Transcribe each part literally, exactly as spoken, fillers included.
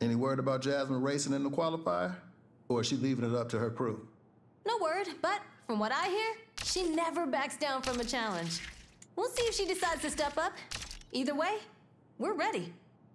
Any word about Jasmine racing in the qualifier? Or is she leaving it up to her crew? No word, but from what I hear, she never backs down from a challenge. We'll see if she decides to step up. Either way, we're ready.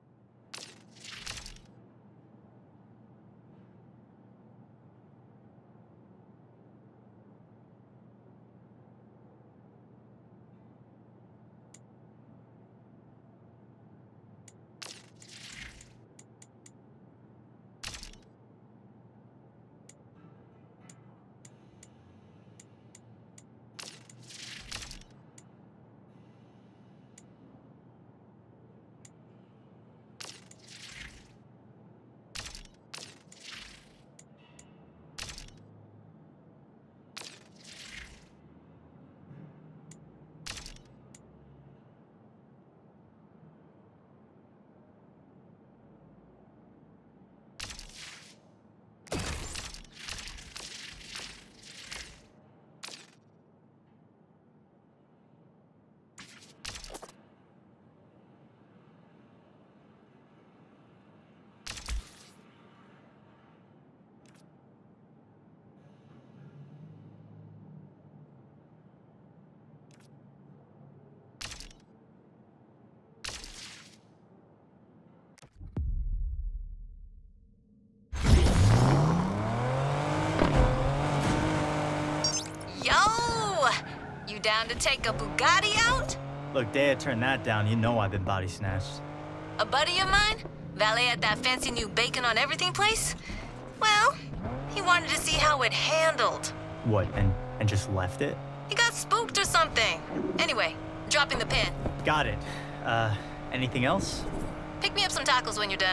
Down to take a Bugatti out? Look, Dea turned that down. You know I've been body snatched. A buddy of mine? Valet at that fancy new bacon on everything place? Well, he wanted to see how it handled. What, and, and just left it? He got spooked or something. Anyway, dropping the pin. Got it. Uh, anything else? Pick me up some tacos when you're done.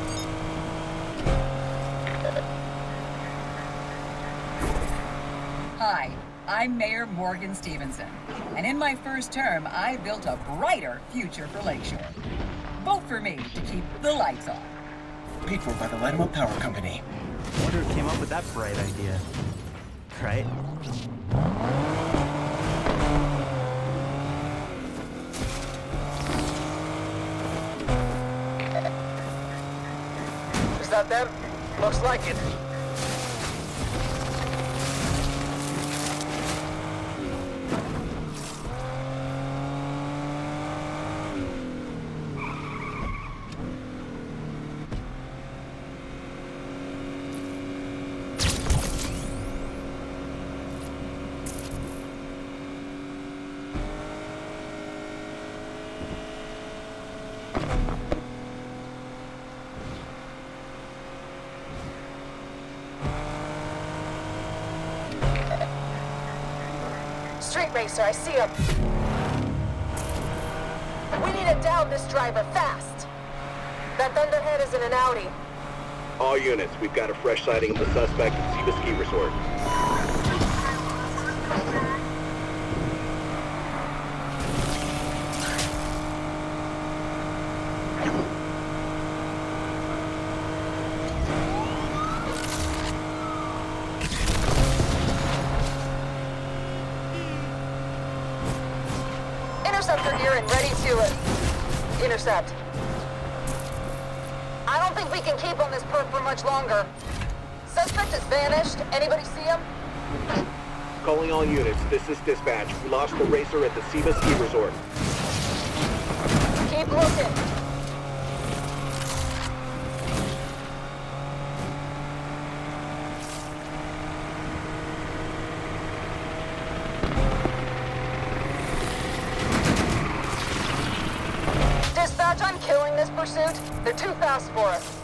Hi. I'm Mayor Morgan Stevenson, and in my first term, I built a brighter future for Lakeshore. Vote for me to keep the lights on. Paid for by the Light 'em Up Power Company. I wonder who came up with that bright idea. Right? Is that them? Looks like it. Street racer, I see him. We need to down this driver fast. That Thunderhead is in an Audi. All units, we've got a fresh sighting of the suspect at Siva Ski Resort. Interceptor here and ready to uh, intercept. I don't think we can keep on this perp for much longer. Suspect has vanished. Anybody see him? Calling all units, this is dispatch. We lost the racer at the Siva Ski Resort. Keep looking. Dispatch, I'm killing this pursuit. They're too fast for us.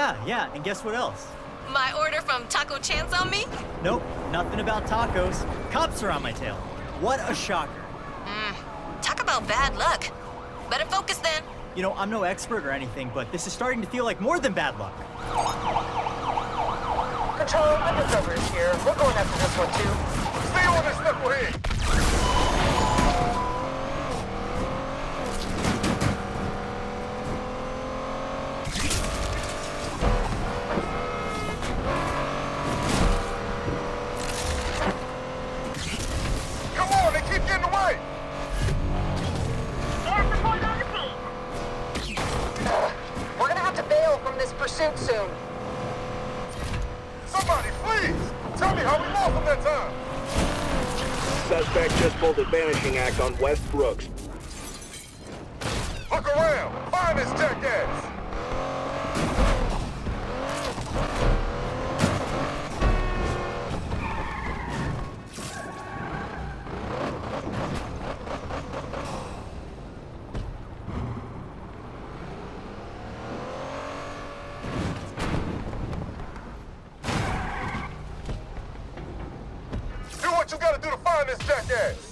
Yeah, yeah, and guess what else? My order from Taco Chance on me? Nope, nothing about tacos. Cops are on my tail. What a shocker. Mm, talk about bad luck. Better focus then. You know, I'm no expert or anything, but this is starting to feel like more than bad luck. Control, undercover is here. We're going after this one, too. Stay on this knucklehead! Come on, they keep getting away! We're gonna have to bail from this pursuit soon. Somebody, please! Tell me how we lost them that time! Suspect just pulled a vanishing act on West Brooks. Look around! Find this jackass! Do what you gotta do to find this jackass!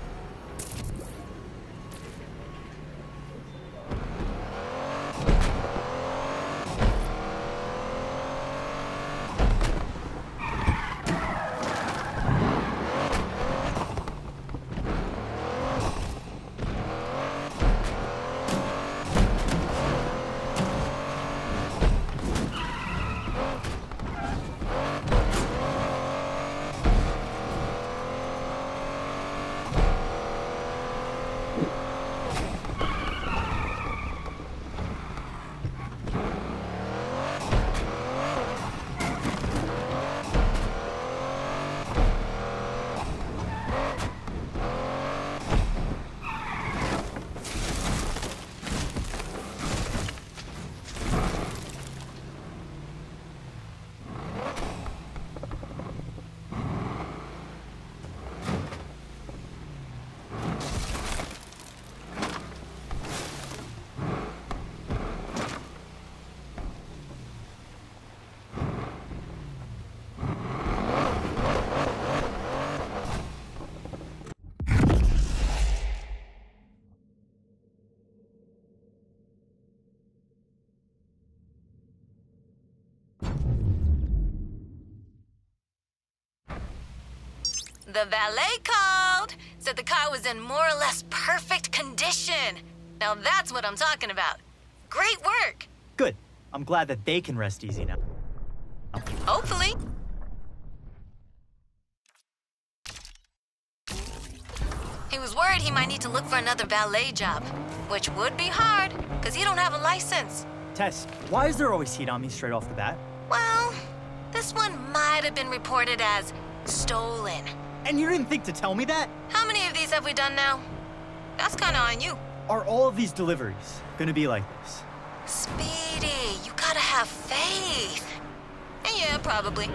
The valet called. Said the car was in more or less perfect condition. Now that's what I'm talking about. Great work. Good. I'm glad that they can rest easy now. Hopefully. He was worried he might need to look for another valet job, which would be hard, because he don't have a license. Tess, why is there always heat on me straight off the bat? Well, this one might have been reported as stolen. And you didn't think to tell me that? How many of these have we done now? That's kind of on you. Are all of these deliveries gonna be like this? Speedy, you gotta have faith. And yeah, probably.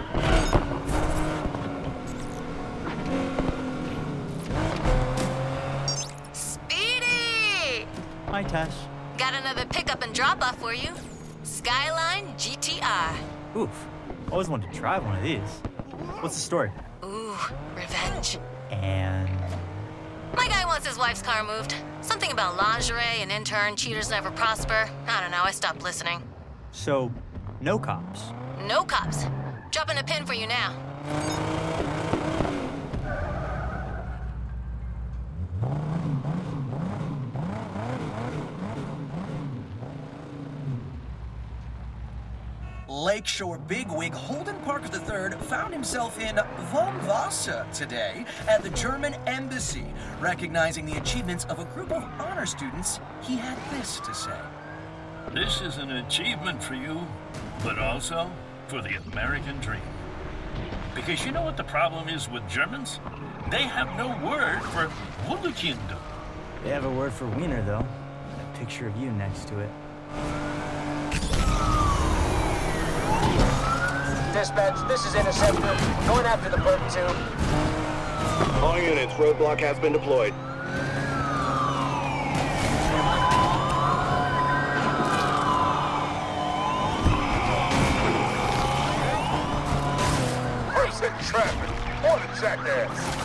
Speedy! Hi, Tess. Got another pickup and drop off for you. Skyline G T R. Oof. Always wanted to try one of these. What's the story? Ooh, revenge. And... My guy wants his wife's car moved. Something about lingerie and intern, cheaters never prosper. I don't know, I stopped listening. So, no cops. No cops. Dropping a pin for you now. Lakeshore bigwig Holden Parker the third found himself in Von Wasser today at the German embassy. Recognizing the achievements of a group of honor students, he had this to say. This is an achievement for you, but also for the American dream. Because you know what the problem is with Germans? They have no word for Wunderkind. They have a word for wiener, though. A picture of you next to it. Dispatch, this is Interceptor. Going after the bird tube. All units, roadblock has been deployed. dance.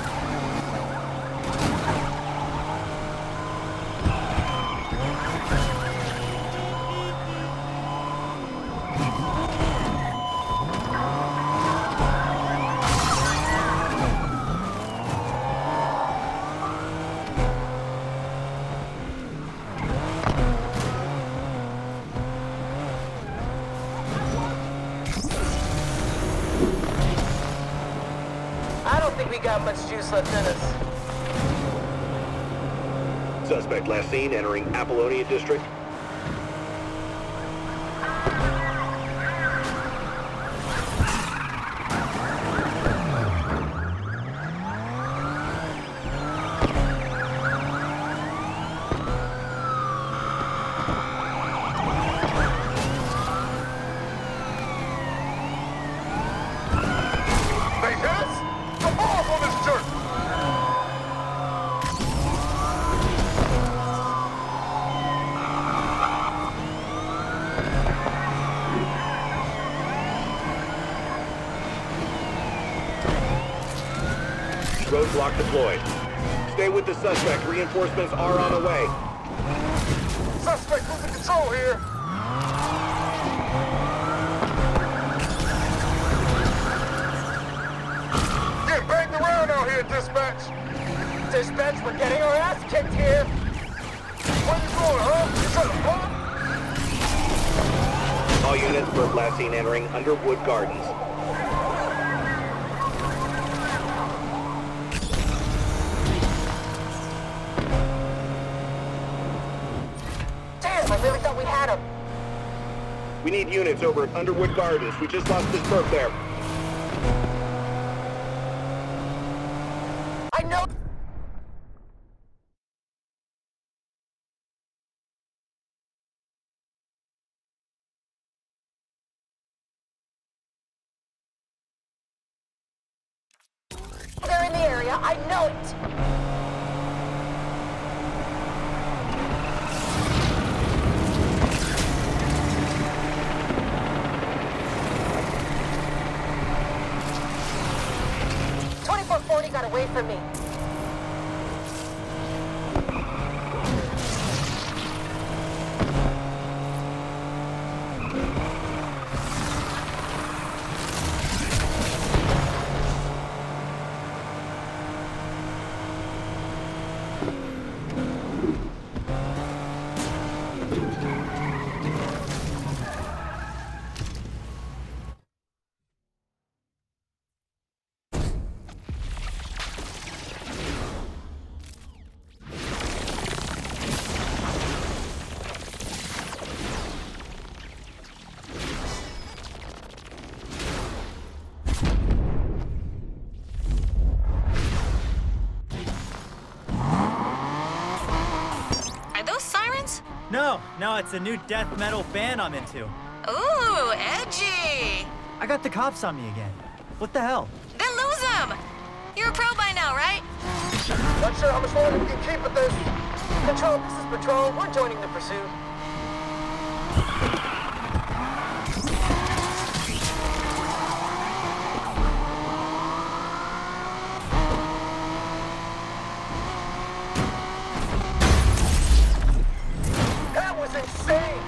I don't think we got much juice left in us. Suspect last seen entering Apollonia District. Roadblock deployed. Stay with the suspect. Reinforcements are on the way. Suspect losing control here. Get banged around out here, dispatch. Dispatch, we're getting our ass kicked here. Where you going, huh? You trying to bump? All units for last seen entering Underwood Gardens. Damn, I really thought we had him. We need units over at Underwood Gardens. We just lost this perp there. I know. They're in the area. I know it. twenty-four forty got away from me. No, no, it's a new death metal band I'm into. Ooh, edgy. I got the cops on me again. What the hell? Then lose them. You're a pro by now, right? Not sure how much longer we can keep at this. Patrol, this is Patrol. We're joining the pursuit. That was insane!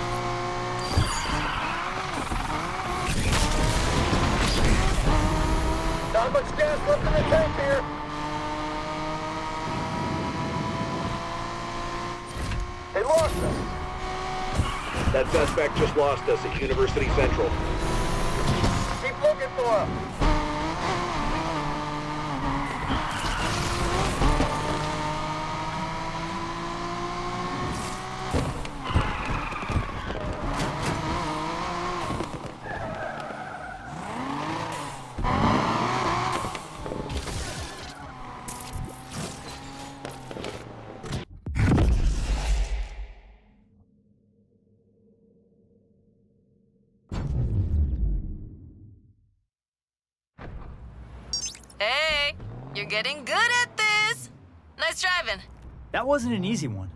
Not much gas left in the tank here. They lost us. That suspect just lost us at University Central. Keep looking for him. Hey, you're getting good at this. Nice driving. That wasn't an easy one.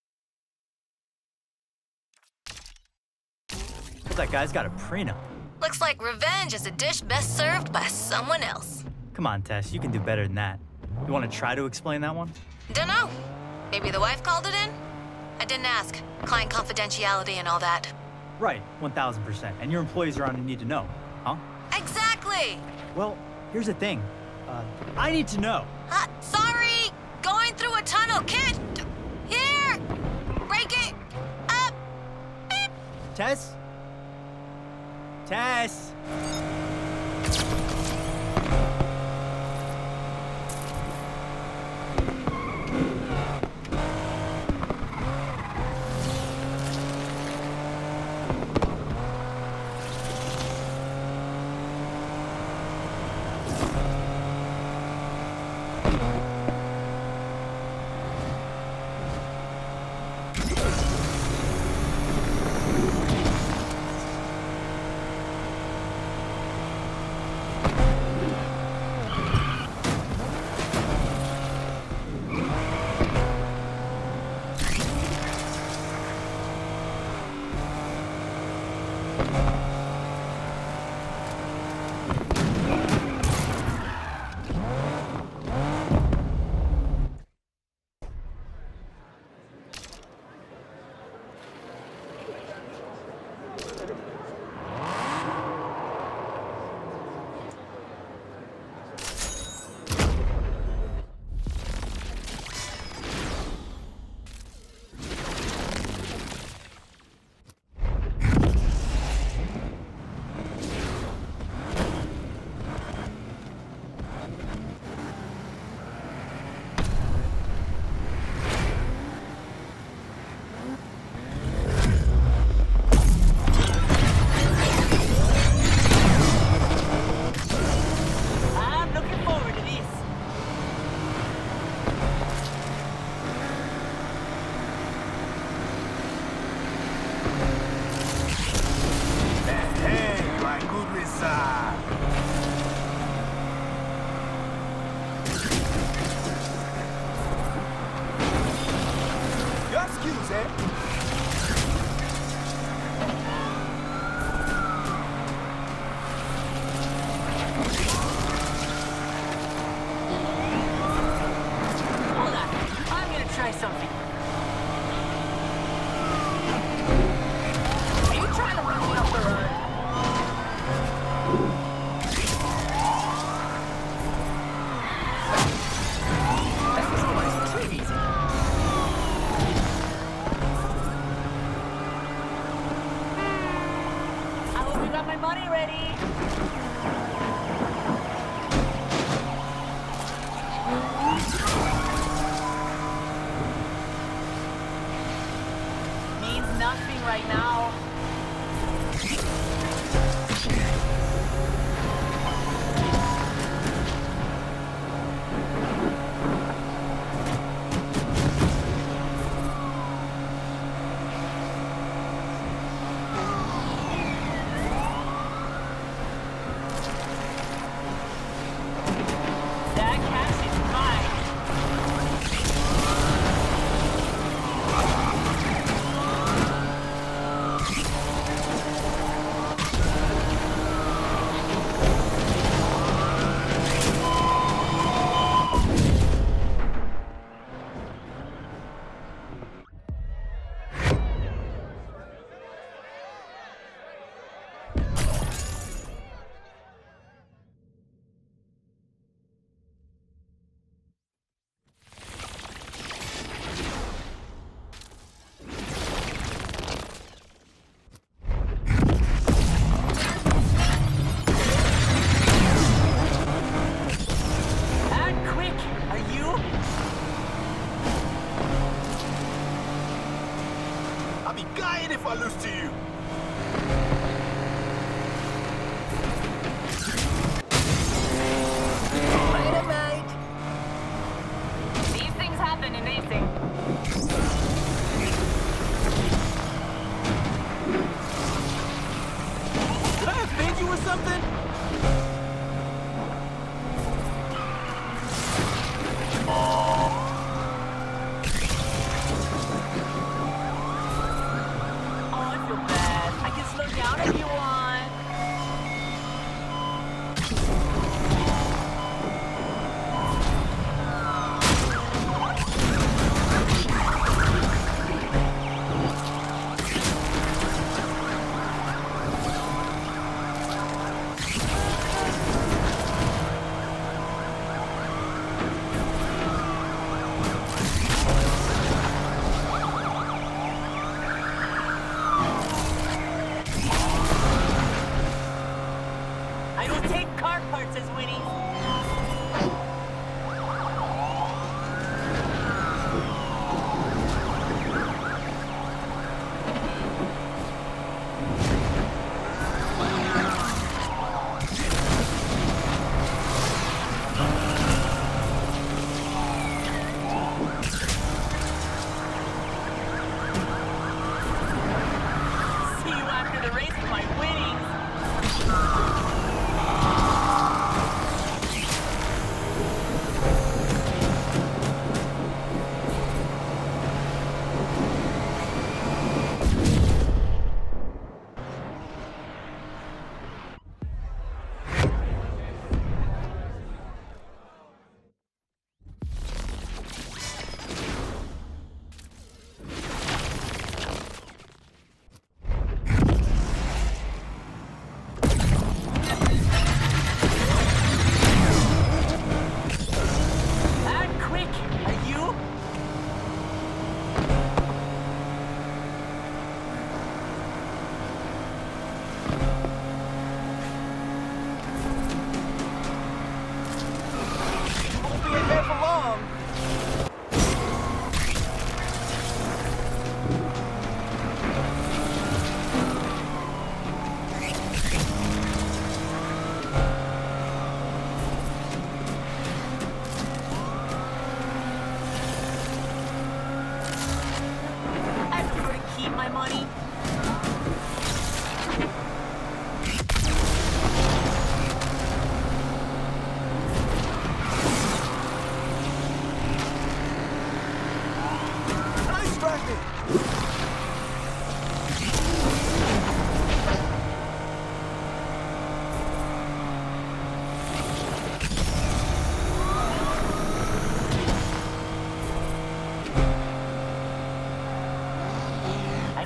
That guy's got a prenup. Looks Looks like revenge is a dish best served by someone else. Come on, Tess, you can do better than that. You want to try to explain that one? Dunno. Maybe the wife called it in? I didn't ask. Client confidentiality and all that. Right, one thousand percent. And your employees are on a need to know, huh? Exactly! Well, here's the thing. Uh, I need to know. Uh, sorry! Going through a tunnel, kid! Here! Break it up! Beep! Tess? Tess!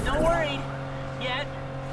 Don't worry. Yet.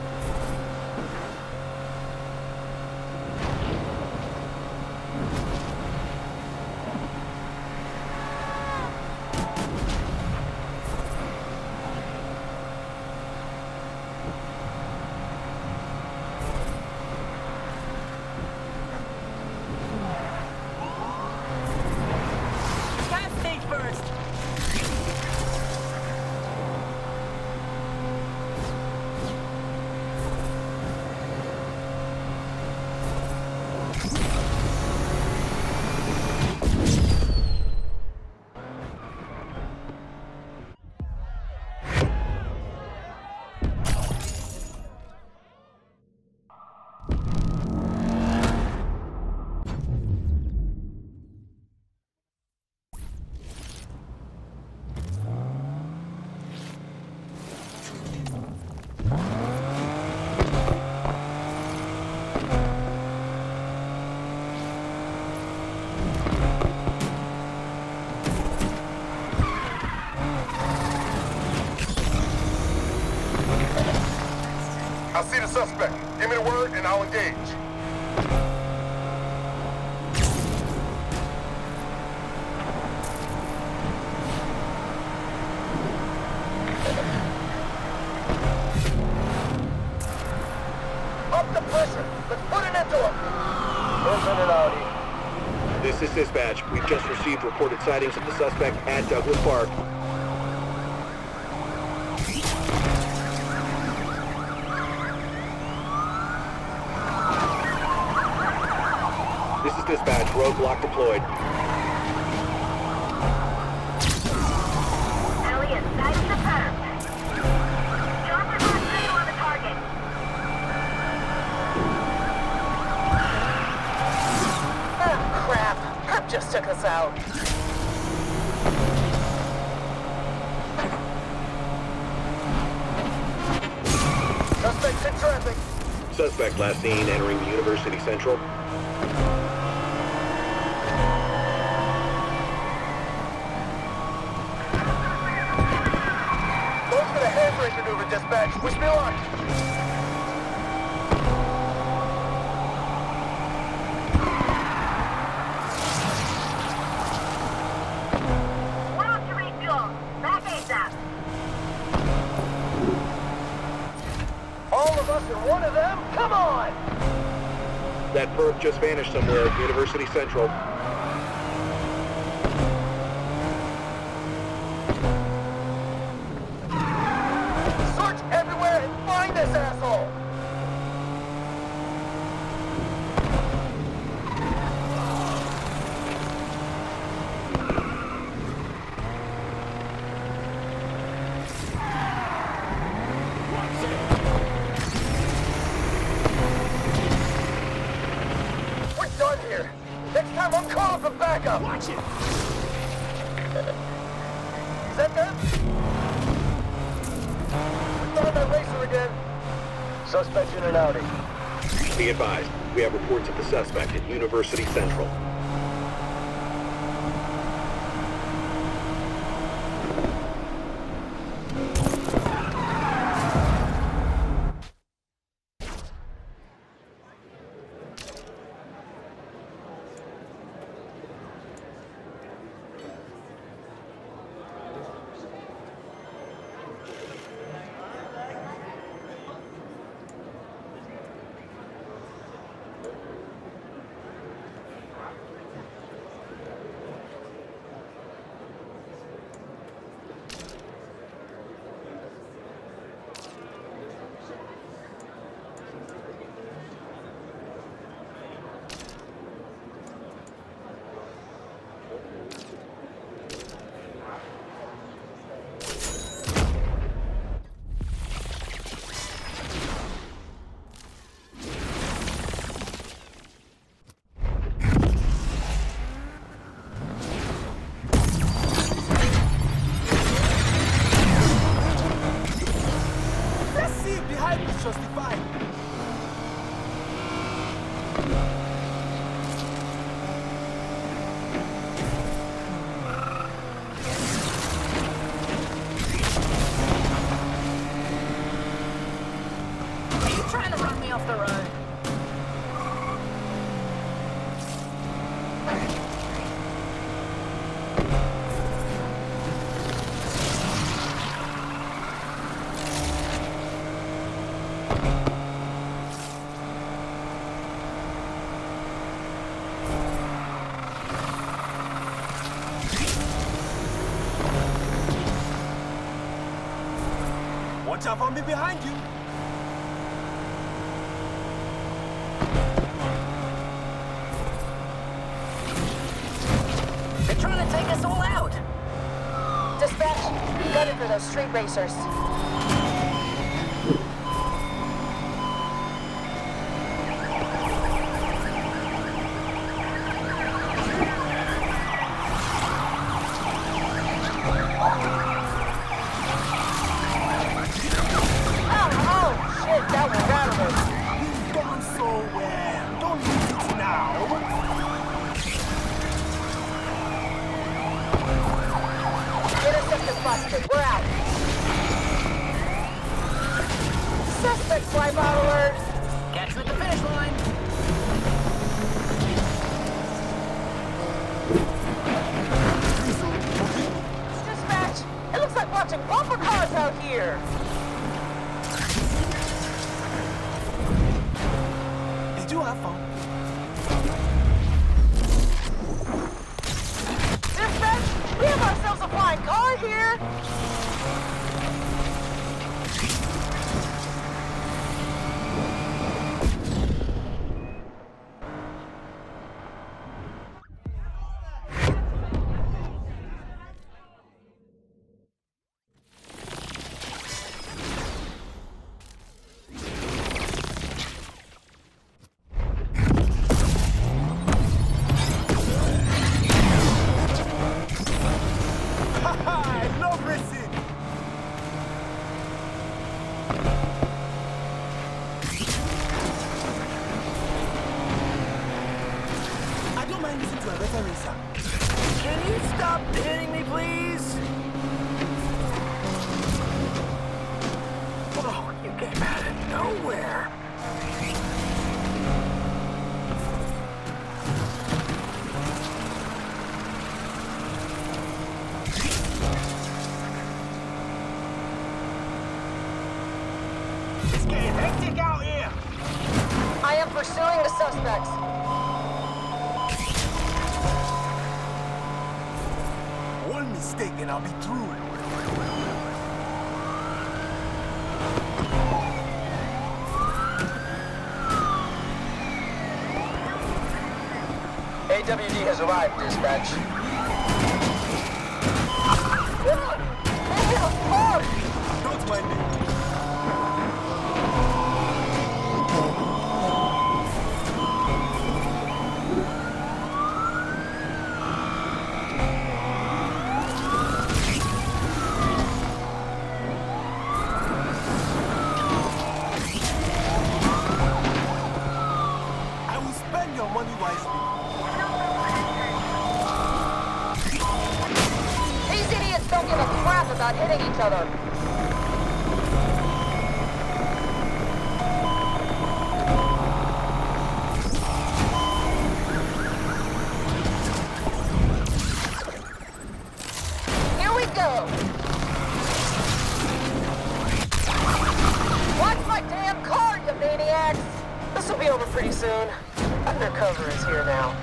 I see the suspect. Give me the word and I'll engage. Up the pressure. Let's put it into him. Listen it out. This is dispatch. We've just received reported sightings of the suspect at Douglas Park. This is dispatch. Roadblock deployed. Elliot, sight of the perp. Drop the hot visual on the target. Oh, crap. Perp just took us out. Suspect's in traffic. Suspect last seen entering the University Central. Going for the handbrake maneuver, dispatch. Wish me luck. We're off to refuel. Back ASAP. All of us and one of them? Come on! That perp just vanished somewhere at University Central. Search everywhere and find this asshole! We're done here. Next time I'm calling for backup. Watch it. Is that them? We found that racer again. Suspect in an Audi. Be advised, we have reports of the suspect at University Central. Watch out for me behind you. They're trying to take us all out. Dispatch, gunning for those street racers. We're out. Suspect swipe out alert. Catch you at the finish line. Dispatch, it looks like watching bumper cars out here. Did you have fun? Dispatch, we have ourselves a flying car here. Can you stop hitting me, please? Oh, you came out of nowhere. It's getting hectic out here. I am pursuing the suspects. One mistake and I'll be through. A W D has arrived, dispatch. Don't mind me. These idiots don't give a crap about hitting each other. Here we go. Watch my damn car, you maniacs. This will be over pretty soon. Undercover is here now.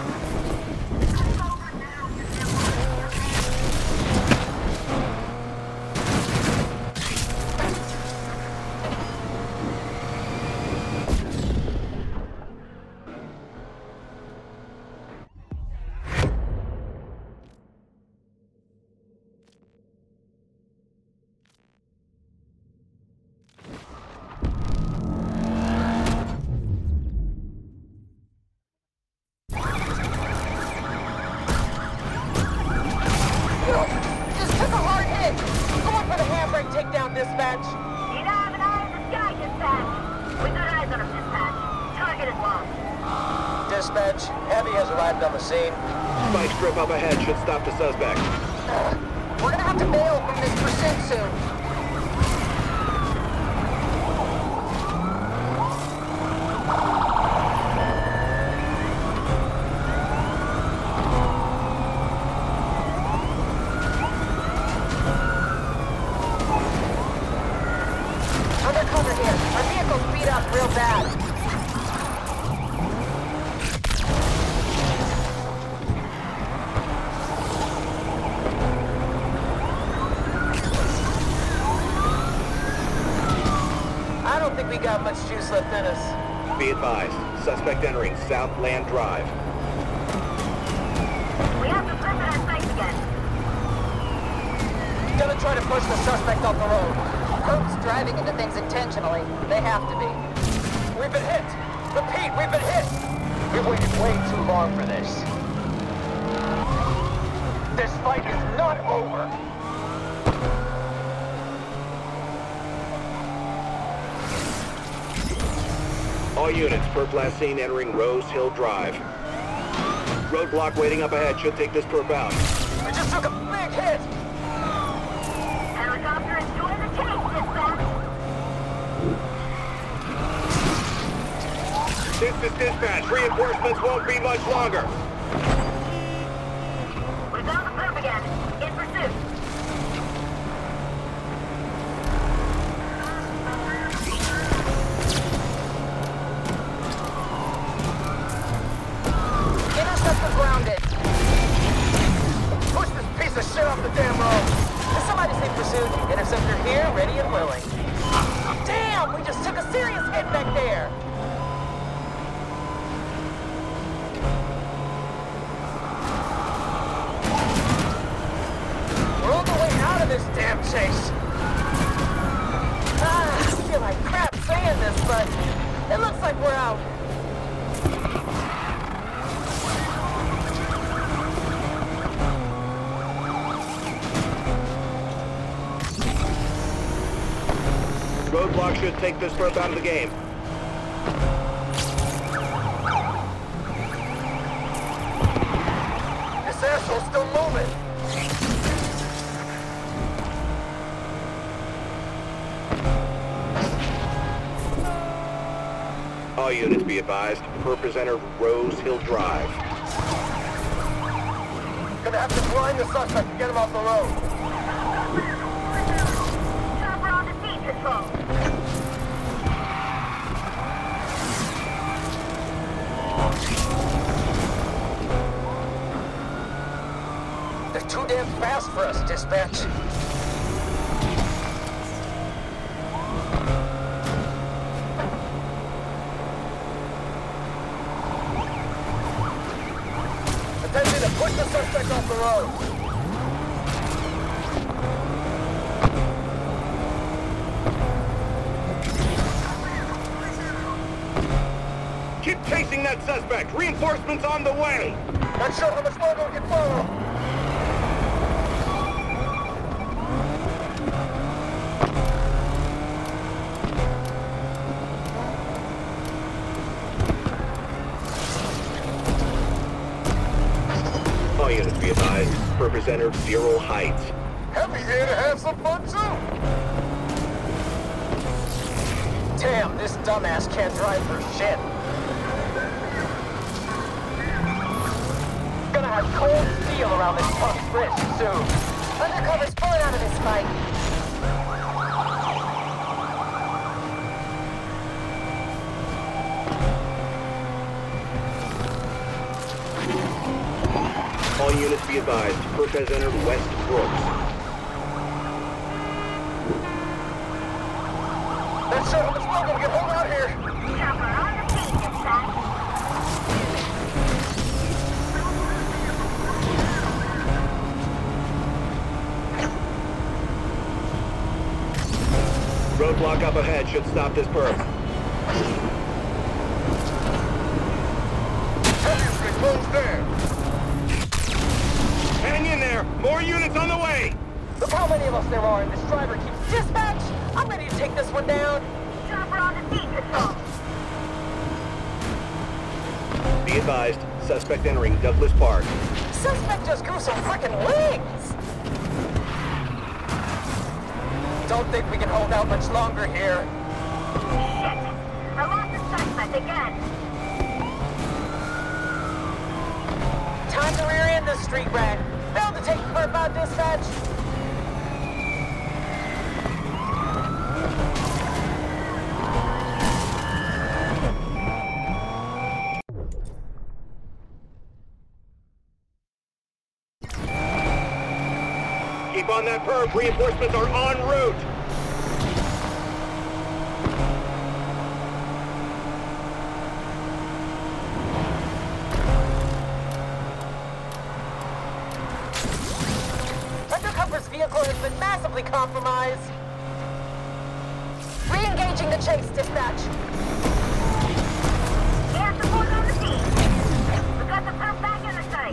Dispatch. You don't have an eye in the sky, dispatch. We got eyes on him, dispatch. Target is lost. Dispatch, Heavy has arrived on the scene. Spike strip up ahead should stop the suspect. Uh, we're gonna have to bail from this pursuit soon. Undercover here. Our vehicle think we got much juice left in us. Be advised, suspect entering Southland Drive. We have the permit on site again. Gonna try to push the suspect off the road. Perps driving into things intentionally. They have to be. We've been hit! Repeat, we've been hit! We've waited way too long for this. This fight is not over! All units, perp last seen entering Rose Hill Drive. Roadblock waiting up ahead, should take this perp out. We just took a big hit! Helicopter, enjoy the chase, dispatch. This is dispatch. Reinforcements won't be much longer. We found the perp again. In pursuit. Interceptor grounded. Push this piece of shit off the damn road! Did somebody say pursuit? Interceptor here, ready and willing. Damn! We just took a serious hit back there! We're on the way out of this damn chase! Ah, I feel like crap saying this, but it looks like we're out. Roadblock should take this perp out of the game. This asshole's still moving! All units be advised, perp has entered Rose Hill Drive. Gonna have to blind the suspect to get him off the road. Chopper on the seat control. They're too damn fast for us, dispatch. Attention to push the suspect off the road. Keep chasing that suspect! Reinforcements on the way! Not sure how much longer we can follow. All units be advised, perp has entered Zero Heights. Happy here to have some fun too. Damn, this dumbass can't drive for shit. Gonna have cold steel around this punk's wrist soon. Undercover's pulling out of this fight. All units be advised, perp has entered West Brooks. Not sure how much longer we can hold out here. Chopper on the seat, dispatch. Roadblock up ahead should stop this perp. Heavy's been closed down. Hang in there! More units on the way! Look how many of us there are, and this driver keeps... Dispatch! I'm ready to take this one down. Chopper on the seat control. Be advised, suspect entering Douglas Park. Suspect just grew some frickin' wings! Don't think we can hold out much longer here. Shit. I lost the suspect again. Time to rear end this street rat. Failed to take perp out, dispatch. Keep on that perp, reinforcements are en route! vehicle has been massively compromised. Re-engaging the chase, dispatch. Air support on the scene. We've got the perp back in the site.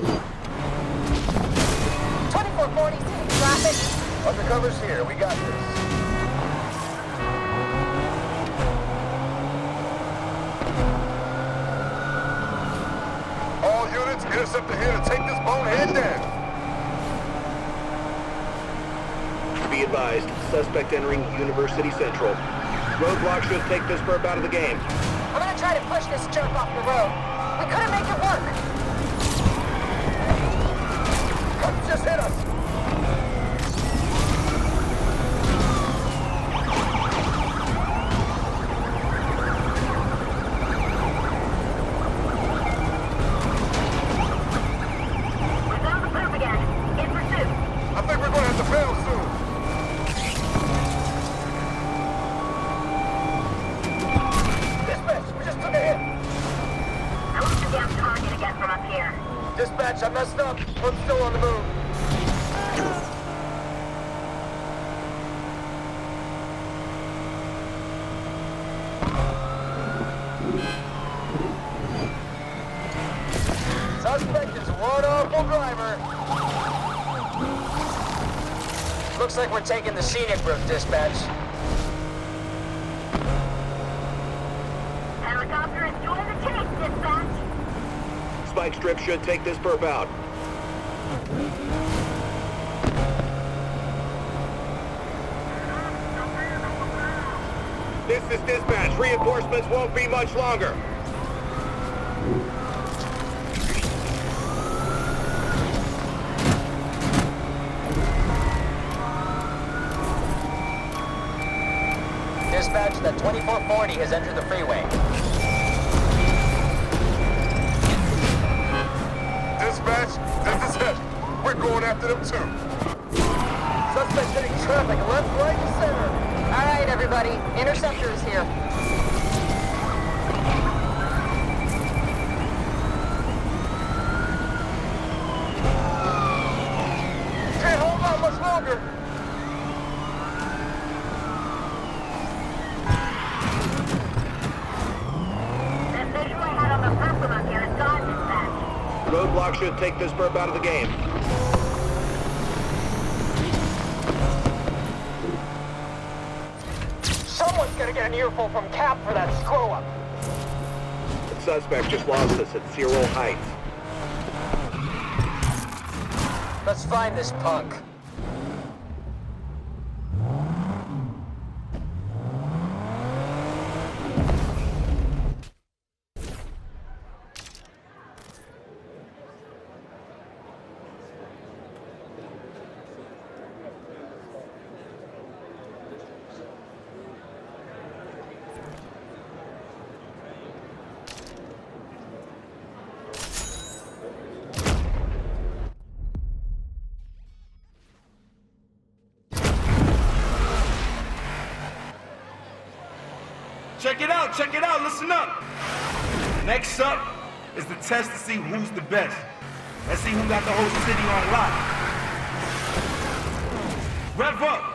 twenty-four forty, seeing traffic. Undercover's here. We got this. All units, interceptor here to take this bonehead down. Be advised, suspect entering University Central. Roadblock should take this perp out of the game. I'm gonna try to push this jerk off the road. We couldn't make it work. Cops just hit us. We found the perp again. In pursuit. I think we're gonna have to bail soon. Dispatch, we just took a hit. I want the damn target again from up here. Dispatch, I messed up. I'm still on the move. Suspect is one awful driver. Looks like we're taking the scenic route, dispatch. Helicopter is joining the chase, dispatch. Spike strip should take this perp out. This is dispatch. Reinforcements won't be much longer. Dispatch, the twenty-four forty has entered the freeway. Dispatch, this is it. We're going after them too. Suspect hitting traffic left, right, and center. All right, everybody. Interceptor is here. Can't hold on much longer. That visual I had on the perp from up here is gone, dispatch. Roadblock should take this perp out of the game. Someone's gonna get an earful from Cap for that screw-up. The suspect just lost us at Zero Heights. Let's find this punk. Check it out, check it out, listen up. Next up is the test to see who's the best. Let's see who got the whole city on lock. Rev up.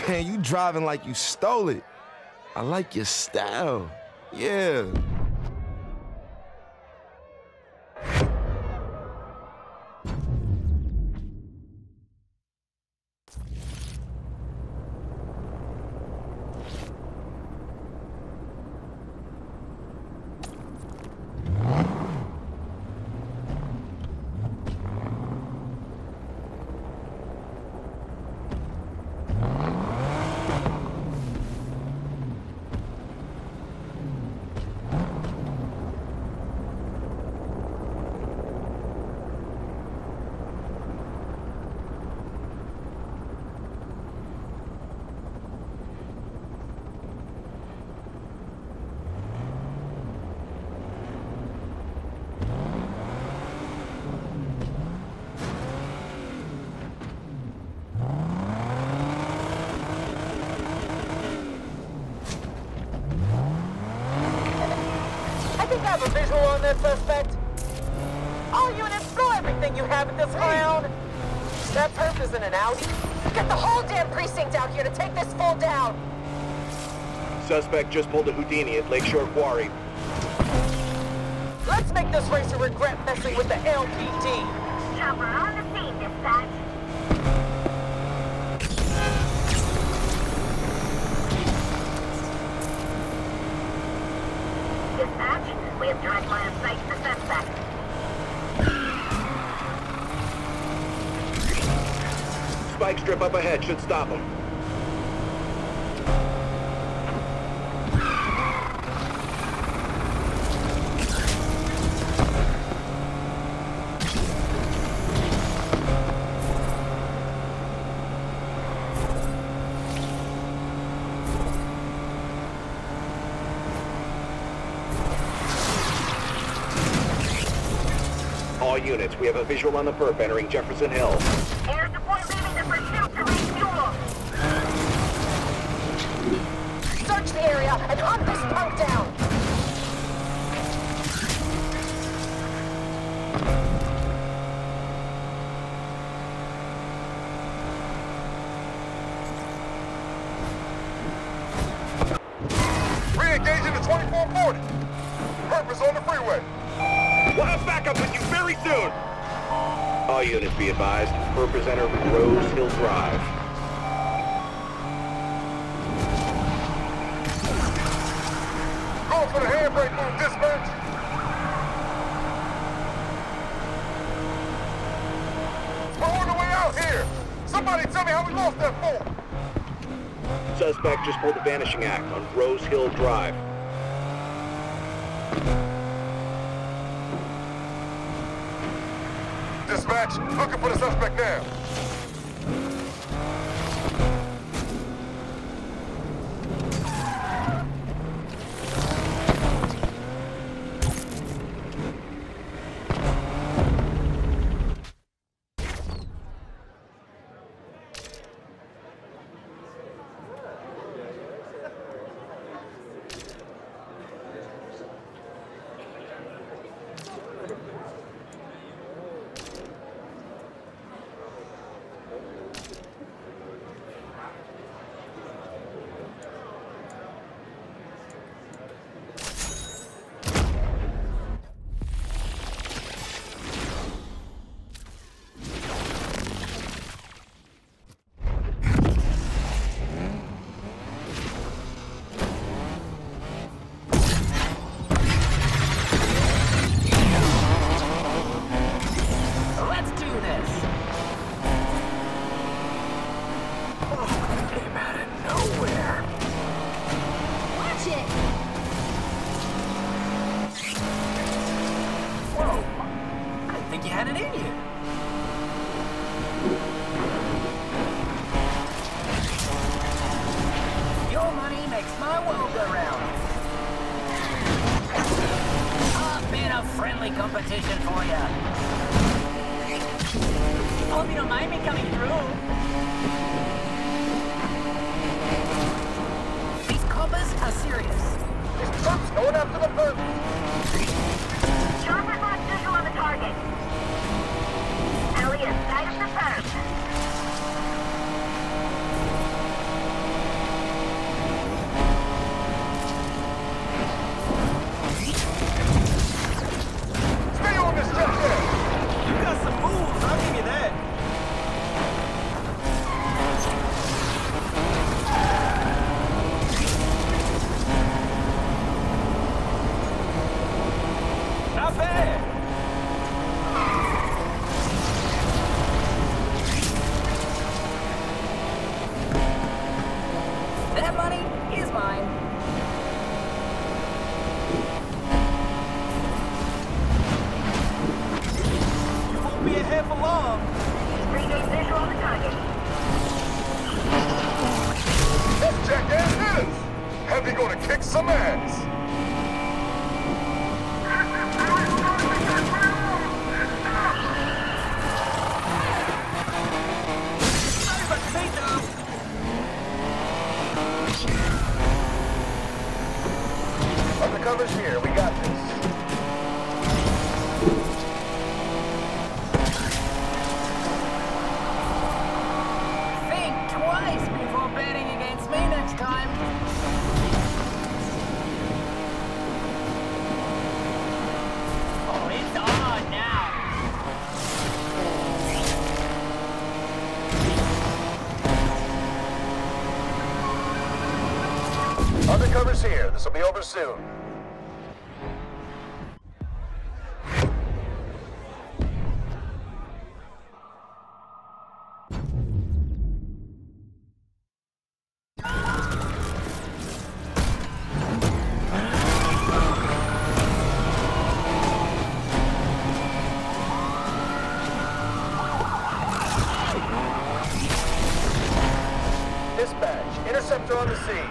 Man, you driving like you stole it. I like your style. Yeah. Visual on this suspect. All units, throw everything you have at this clown. That perp isn't an Audi. Get the whole damn precinct out here to take this fool down. Suspect just pulled a Houdini at Lakeshore Quarry. Let's make this racer regret messing with the L P D. Chopper on the scene, dispatch. Dispatch, we have direct line of sight to the suspect. Spike strip up ahead should stop him. All units, we have a visual on the perp entering Jefferson Hill. Air support leaving the pursuit to refuel. Search the area and hunt this punk down. Re-engaging the twenty-four forty. Purpose on the freeway. We'll have backup with you very soon! All units be advised, perp is entering Rose Hill Drive. Going for the handbrake move, dispatch. We're on the way out here. Somebody tell me how we lost that fool. Suspect just pulled a vanishing act on Rose Hill Drive. Dispatch, looking for the suspect now. Competition for ya. Hope you don't mind me coming through. These coppers are serious. This truck's going after the perp. Chopper got visual on the target. Elliot, sight of the perp. Undercover's here. We got this. Think twice before betting against me next time. Oh, it's on now. Undercover's here. This will be over soon. Dispatch, interceptor on the scene.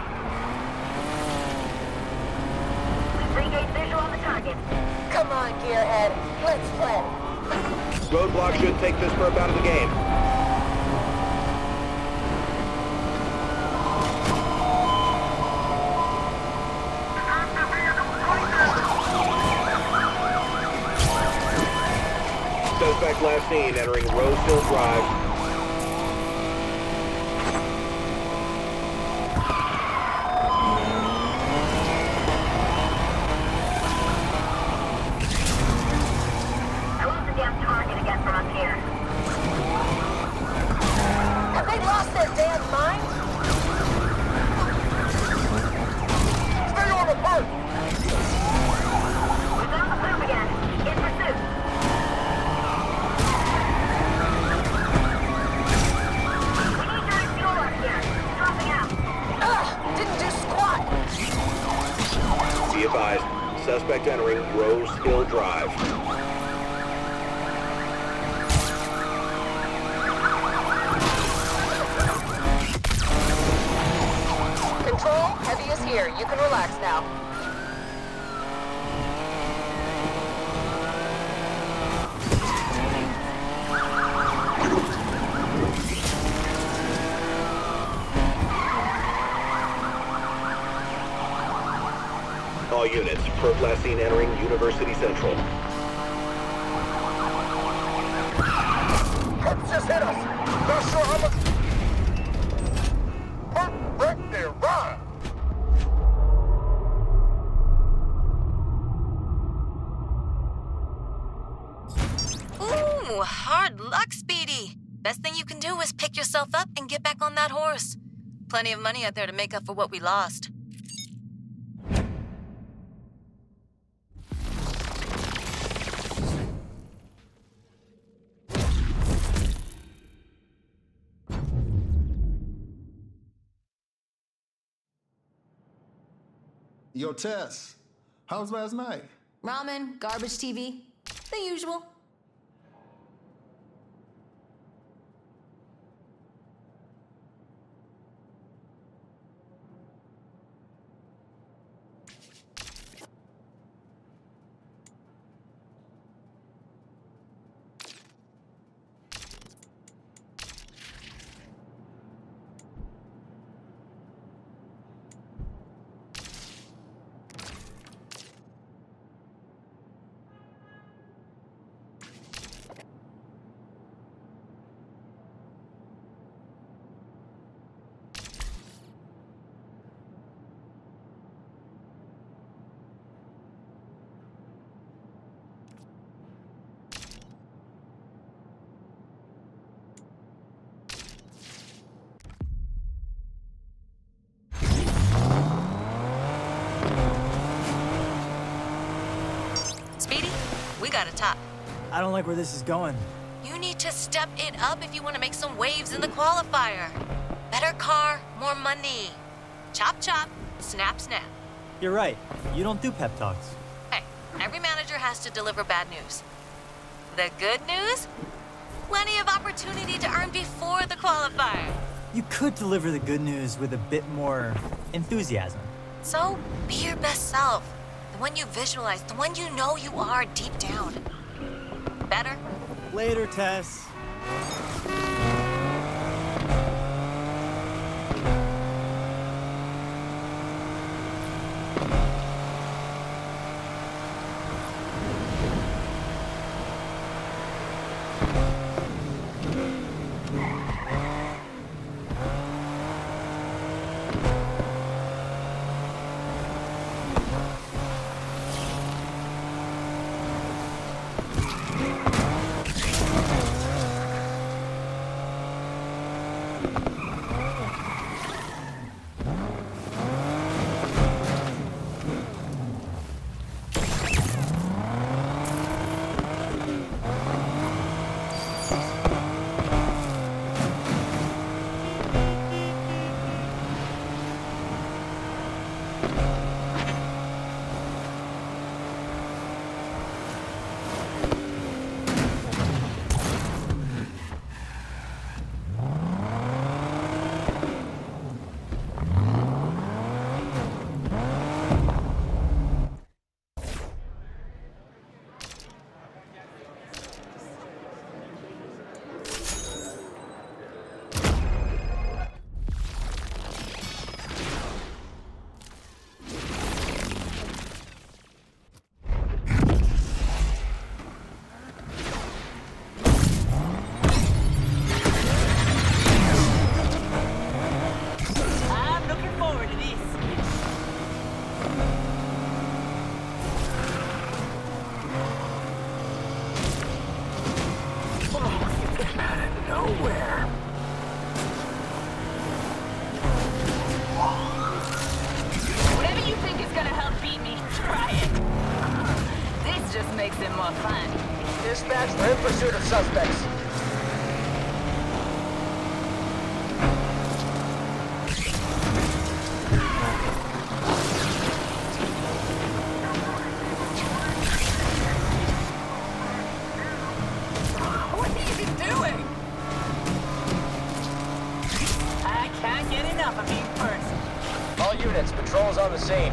Regain visual on the target. Come on, gearhead. Let's play. Roadblock should take this perp out of the game. Suspect last seen entering Rose Hill Drive. I lose the damn target again from up here. Have they lost their damn mind? Stay on the perp! We've got the perp again. In pursuit. We need to refuel up here. Dropping out. Ugh! Didn't do squat! Be advised, suspect entering Rose Hill Drive. Control, heavy is here. You can relax now. All units, perp last seen entering University Central. Perps just hit us! Not sure how much... Perp wrecked their ride! Ooh, hard luck, Speedy. Best thing you can do is pick yourself up and get back on that horse. Plenty of money out there to make up for what we lost. Yo, Tess, how was last night? Ramen, garbage T V, the usual. Speedy, we got a top. I don't like where this is going. You need to step it up if you want to make some waves in the qualifier. Better car, more money. Chop chop, snap snap. You're right. You don't do pep talks. Hey, every manager has to deliver bad news. The good news? Plenty of opportunity to earn before the qualifier. You could deliver the good news with a bit more enthusiasm. So, be your best self. The one you visualize, the one you know you are deep down. Better? Later, Tess. Dispatch, we're in pursuit of suspects. What are you doing? I can't get enough of being first. All units, patrols on the scene.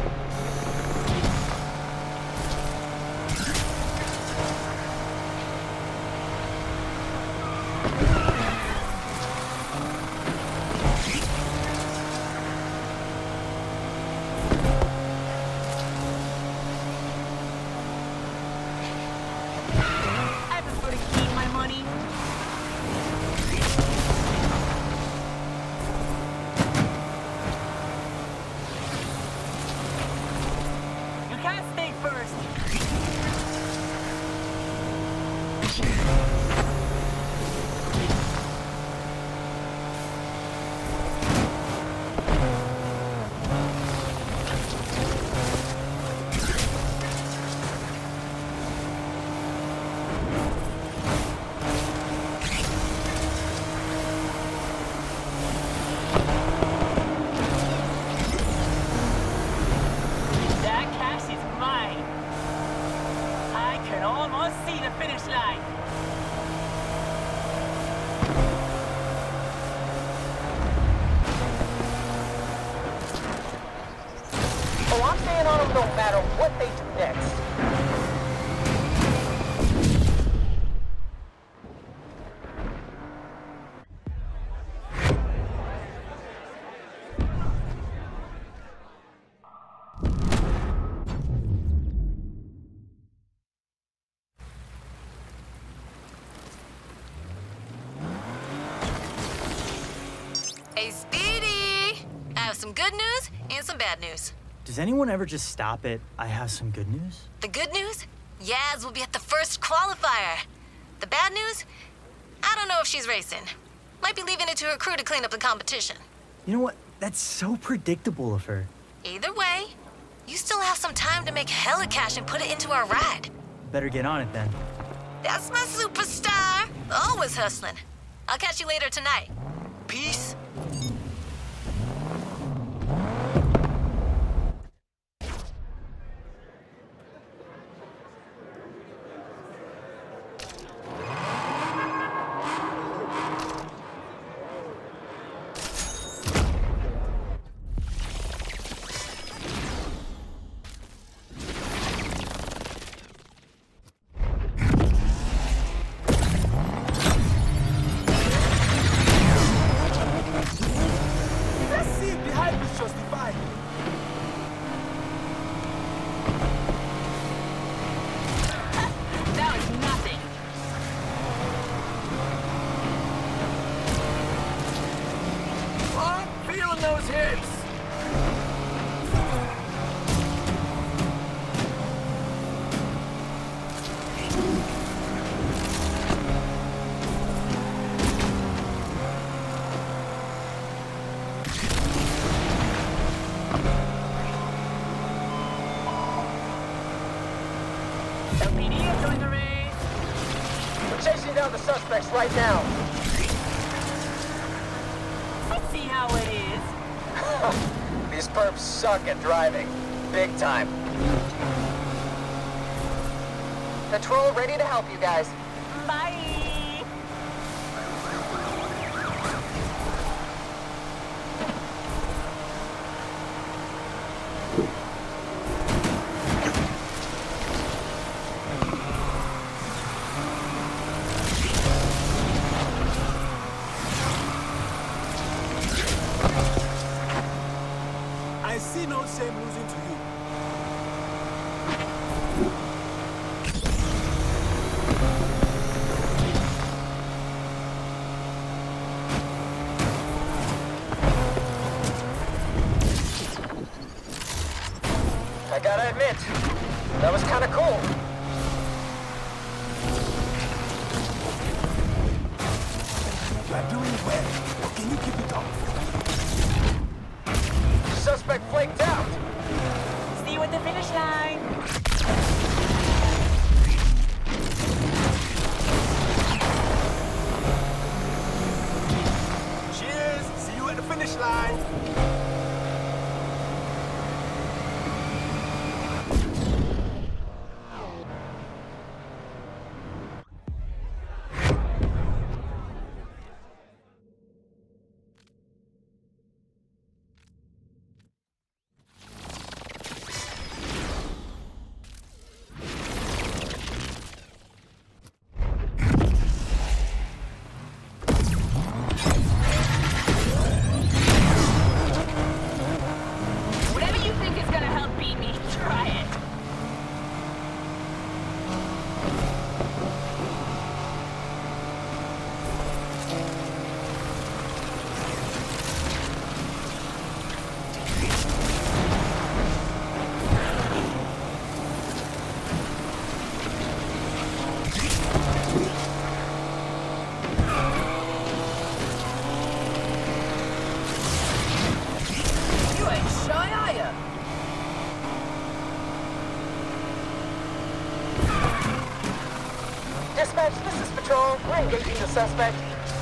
No matter what they do next. Hey, Speedy! I have some good news and some bad news. Does anyone ever just stop at, I have some good news? The good news? Yaz will be at the first qualifier. The bad news? I don't know if she's racing. Might be leaving it to her crew to clean up the competition. You know what? That's so predictable of her. Either way, you still have some time to make hella cash and put it into our ride. Better get on it then. That's my superstar. Always hustling. I'll catch you later tonight. Peace. L P D is join the raid. We're chasing down the suspects right now. Let's see how it is. These perps suck at driving. Big time. Patrol ready to help you guys. Bye. I see no shame losing to you. I gotta admit, that was kind of cool. You are doing well. Can you keep it up? Suspect flaked out. See you at the finish line. Cheers. See you at the finish line. Whatever you think is gonna help beat me, try it. You ain't shy, are ya? Dispatch, this is Patrol. We're engaging the suspect.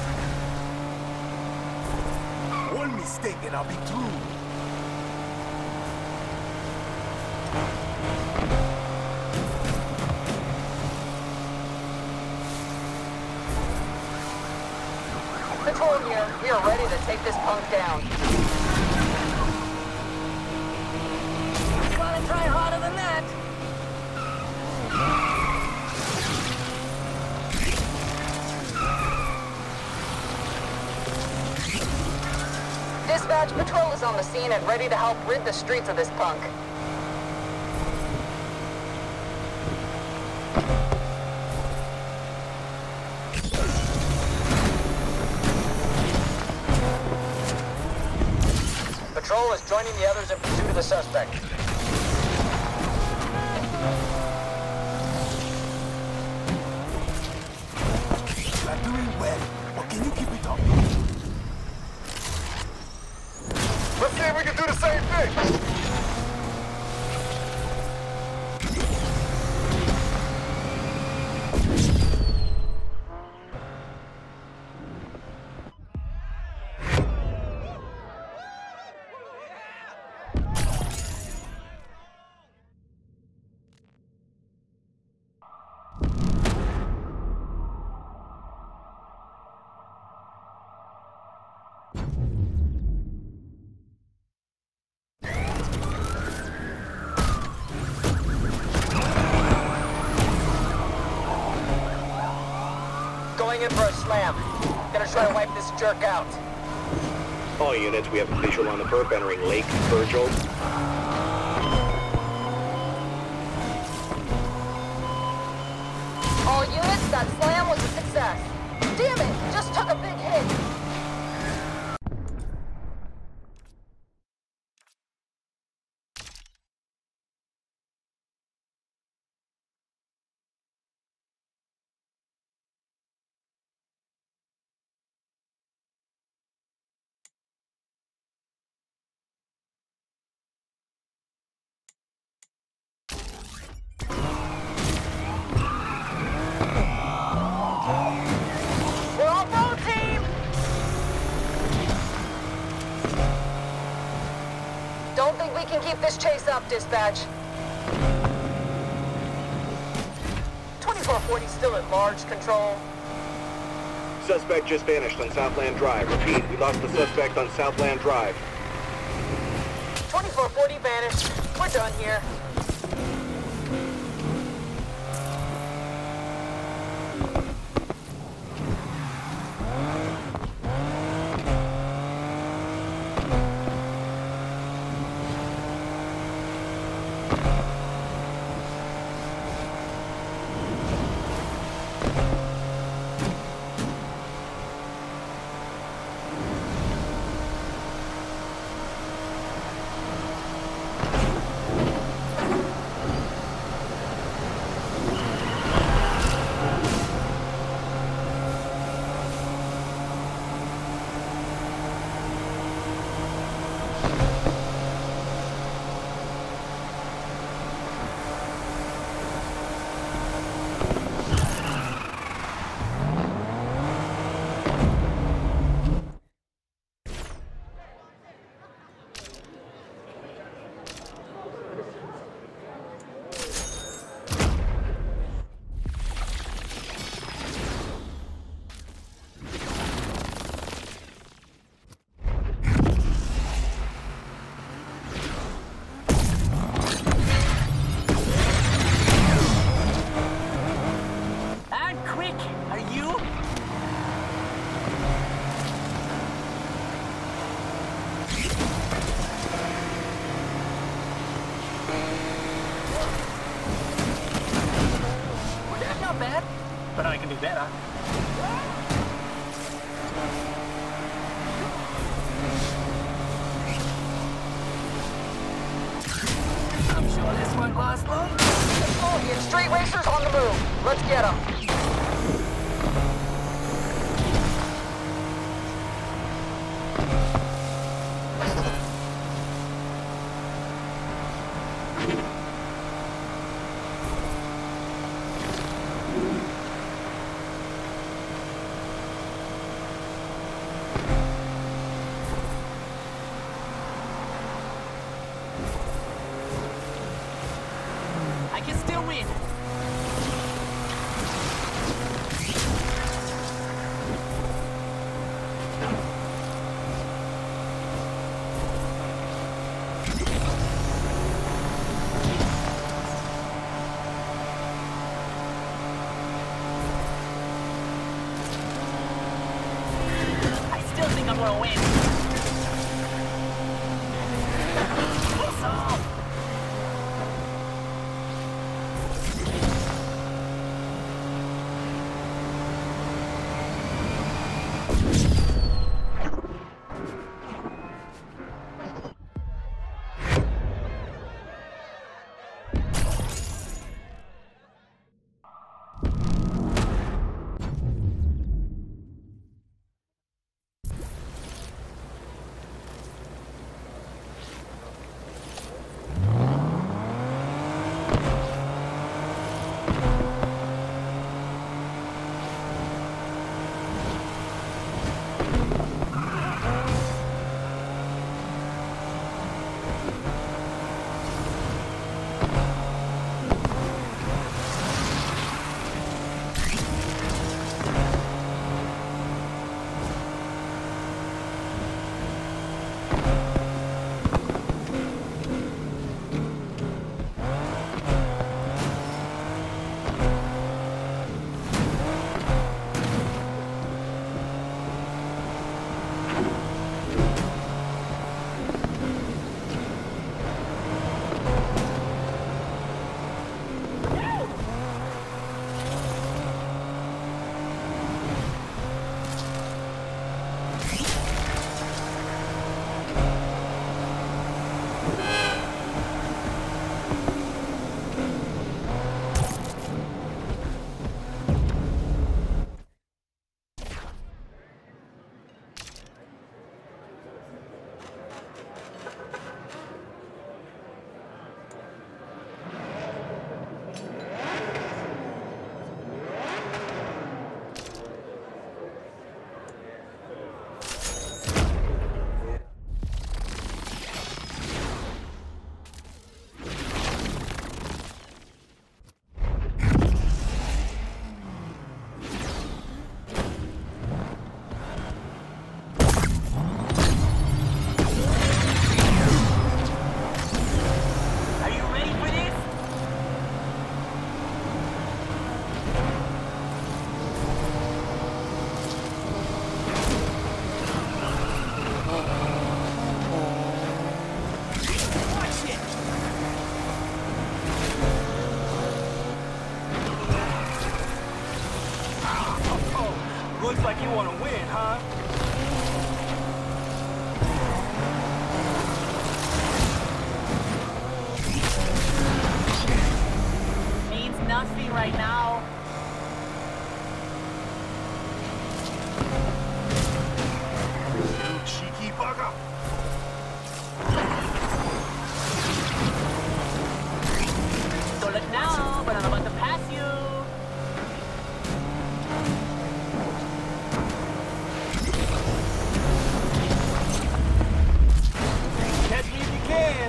One mistake and I'll be through. Patrol here. We are ready to take this punk down. Gotta try harder than that. Dispatch, Patrol is on the scene and ready to help rid the streets of this punk. Patrol is joining the others in pursuit of the suspect. You are doing well. But can you keep it up? Let's see if we can do the same thing. Going in for a slam. Gonna try to wipe this jerk out. All units, we have a visual on the perp entering Lake Virgil. All units, that slam was a success. Damn it, just took a big hit. can keep this chase up, dispatch. twenty-four forty still at large control. Suspect just vanished on Southland Drive. Repeat, we lost the suspect on Southland Drive. twenty-four forty vanished. We're done here. But I can do better. I'm sure this won't last long. The street racers on the move. Let's get them. I can still win. I still think I'm gonna win. Piss off! Looks like you want to win, huh? Means nothing right now. You cheeky bugger! Don't look now, but I'm about to pass you. Catch me if you can.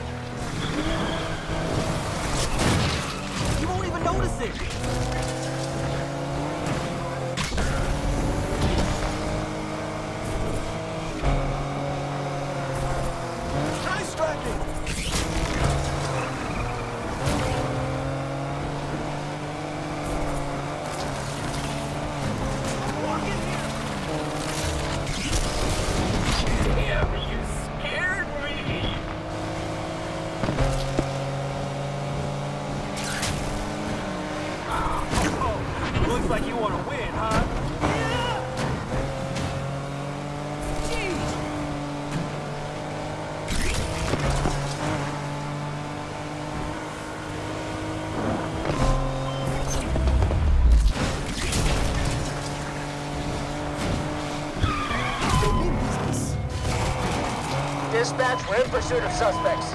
You won't even notice it. Nice striking! Damn, you scared me. Oh, looks like you want to win, huh? Dispatch, we're in pursuit of suspects.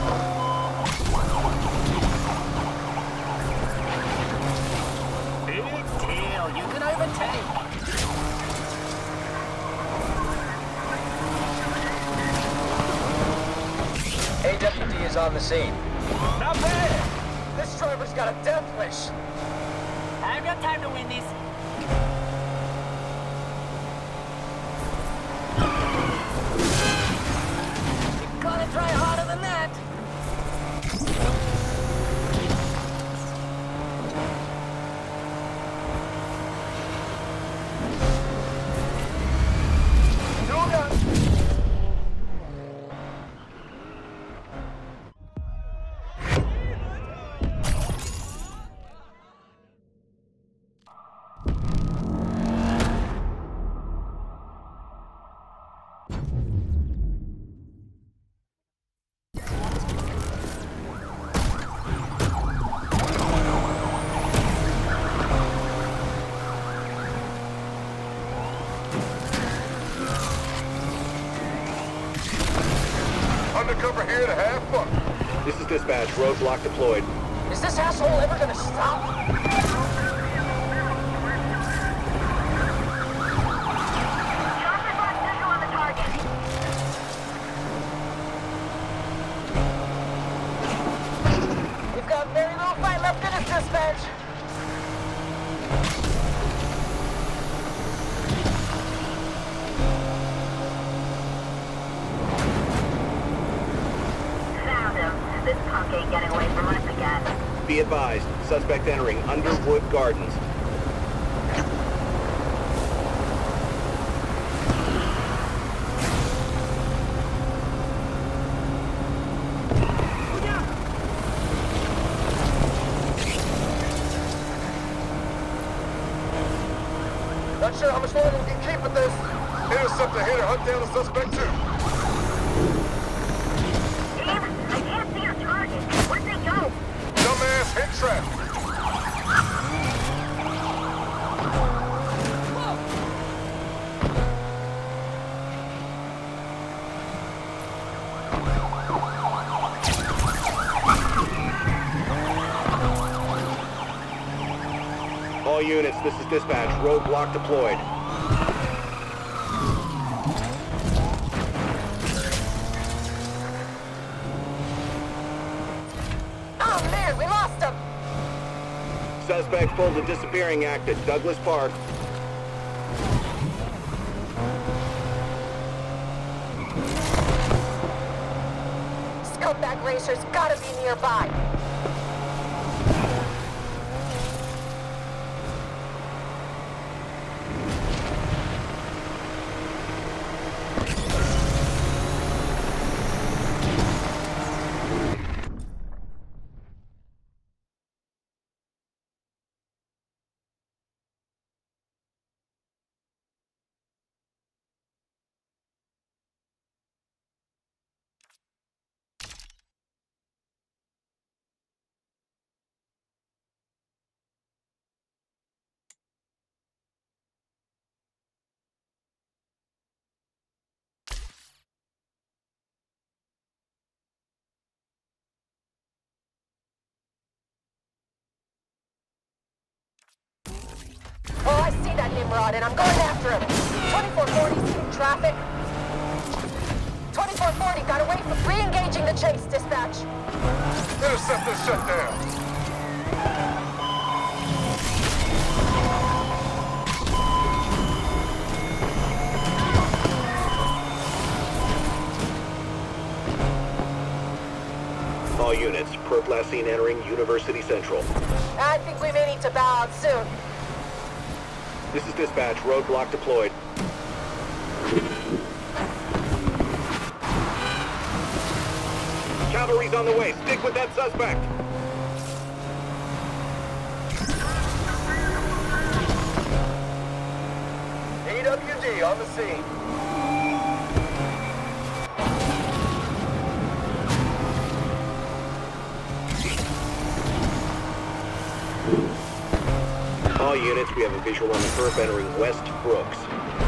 Big deal. You can overtake. A W D is on the scene. Not bad. This driver's got a death wish. I've got time to win this. Gotta try harder than that. Undercover here to have fun. This is dispatch. Roadblock deployed. Is this asshole ever gonna stop? We've got very little fight left in this dispatch. Found him. This punk ain't getting away from us again. Be advised. Suspect entering Underwood Gardens. Not sure how much longer we can keep with this. Interceptor here to hunt down the suspect too. Steve, I can't see your target. Where'd they go? Dumbass hit traffic. All units, this is dispatch. Roadblock deployed. Oh man, we lost him! Suspect pulled the disappearing act at Douglas Park. Scumbag racers gotta be nearby. that nimrod, and I'm going after him. twenty-four forty's in traffic. twenty-four forty got away from re-engaging the chase, dispatch. Interceptor shut down. All units, perp last seen entering University Central. I think we may need to bow out soon. This is dispatch. Roadblock deployed. Cavalry's on the way. Stick with that suspect. A W D on the scene. All units, we have a visual on the perp entering West Brooks.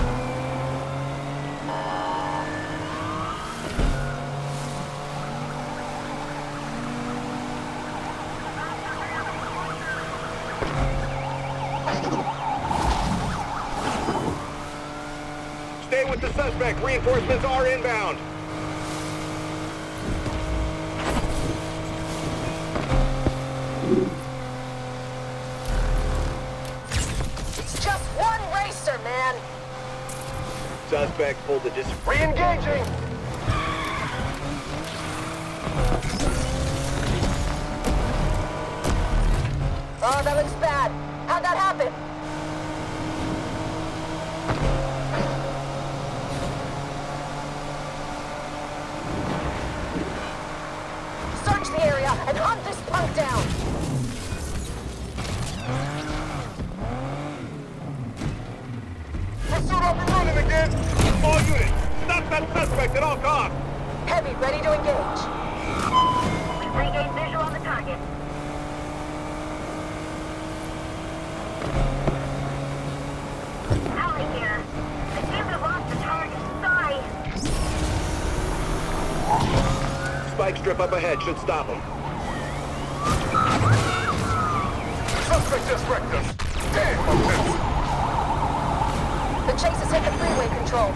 Stay with the suspect. Reinforcements are inbound. Man. Suspect pulled the dis- Re-engaging! Oh, that looks bad. How'd that happen? Search the area and hunt this punk down! Pursuit up and running again! All units, stop that suspect at all costs! Heavy, ready to engage. We've regained visual on the target. Holly here. I seem to have lost the target. Sorry. Spike strip up ahead should stop him. Suspect just wrecked us. Damn, I'm pissed. The chase has hit the freeway control.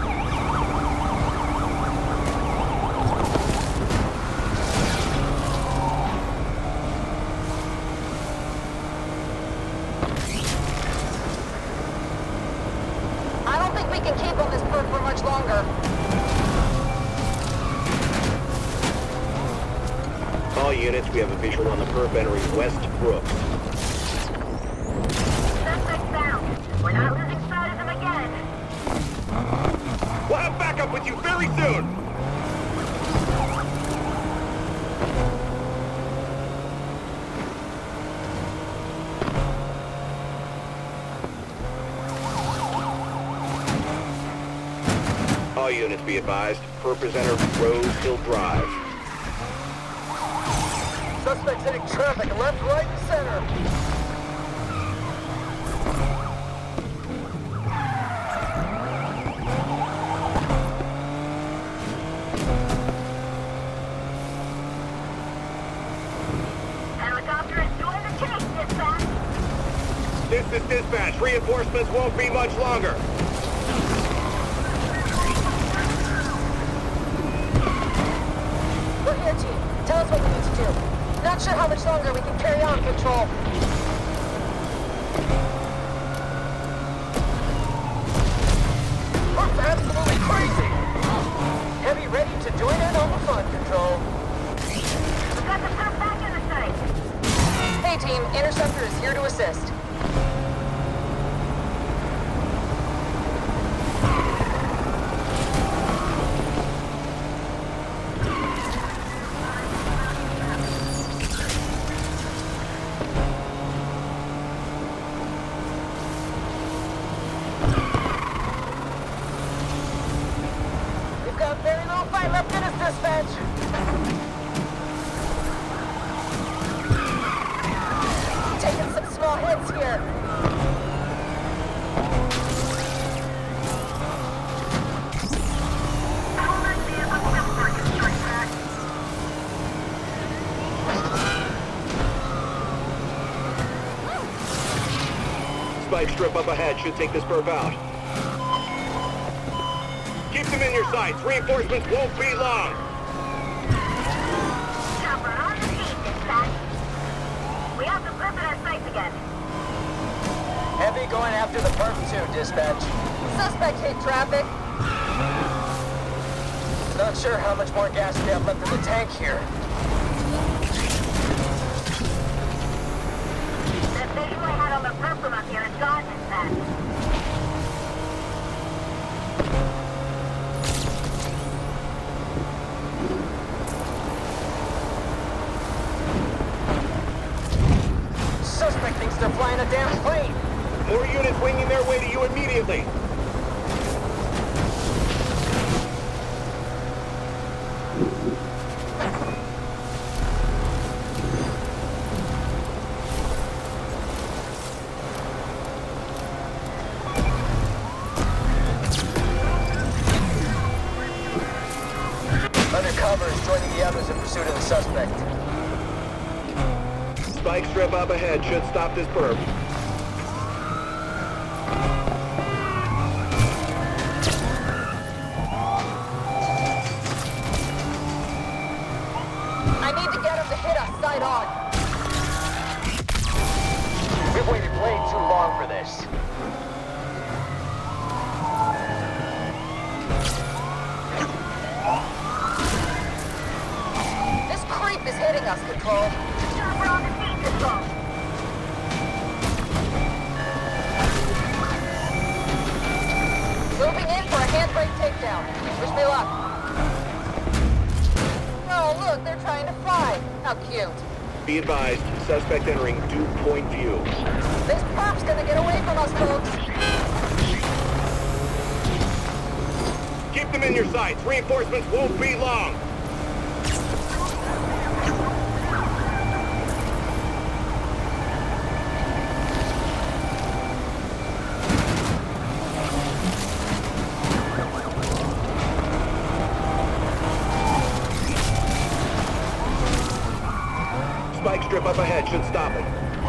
I don't think we can keep on this perp for much longer. All units, we have a visual on the perp entering West Brooks. Suspect found. We're not losing sight of them again. We'll have backup with you very soon! All units be advised, perp is entered Rose Hill Drive. Suspects hitting traffic left, right, and center. Helicopter is doing the chase, dispatch. This is dispatch. Reinforcements won't be much longer. We're here, team. Tell us what we need to do. Not sure how much longer we can carry on patrol. Perp's absolutely crazy! Heavy ready to join in on the fun, Control. We've got the perp back in the site. Hey, team. Interceptor is here to assist. We've got very little fight left in us, dispatch. Taking some small hits here. Spike strip up ahead should take this perp out. Keep them in your sights. Reinforcements won't be long. Chopper on the scene, dispatch. We have the perp in our sights again. Heavy going after the perp too, dispatch. Suspect hit traffic. Not sure how much more gas we have left in the tank here. The visual I had on the perp from up here is gone, dispatch. Suspect thinks they're flying a damn plane. More units winging their way to you immediately. Undercover is joining the others in pursuit of the suspect. Spike strip up ahead should stop this perp. I need to get him to hit us side on. We've waited way too long for this. This creep is hitting us, Control. Chopper on the scene, Control. Moving in for a handbrake takedown. Wish me luck. Oh, look, they're trying to fly. How cute. Be advised, suspect entering dew point view. This perp's gonna get away from us, folks. Keep them in your sights. Reinforcements won't be long. Spike strip up ahead should stop it.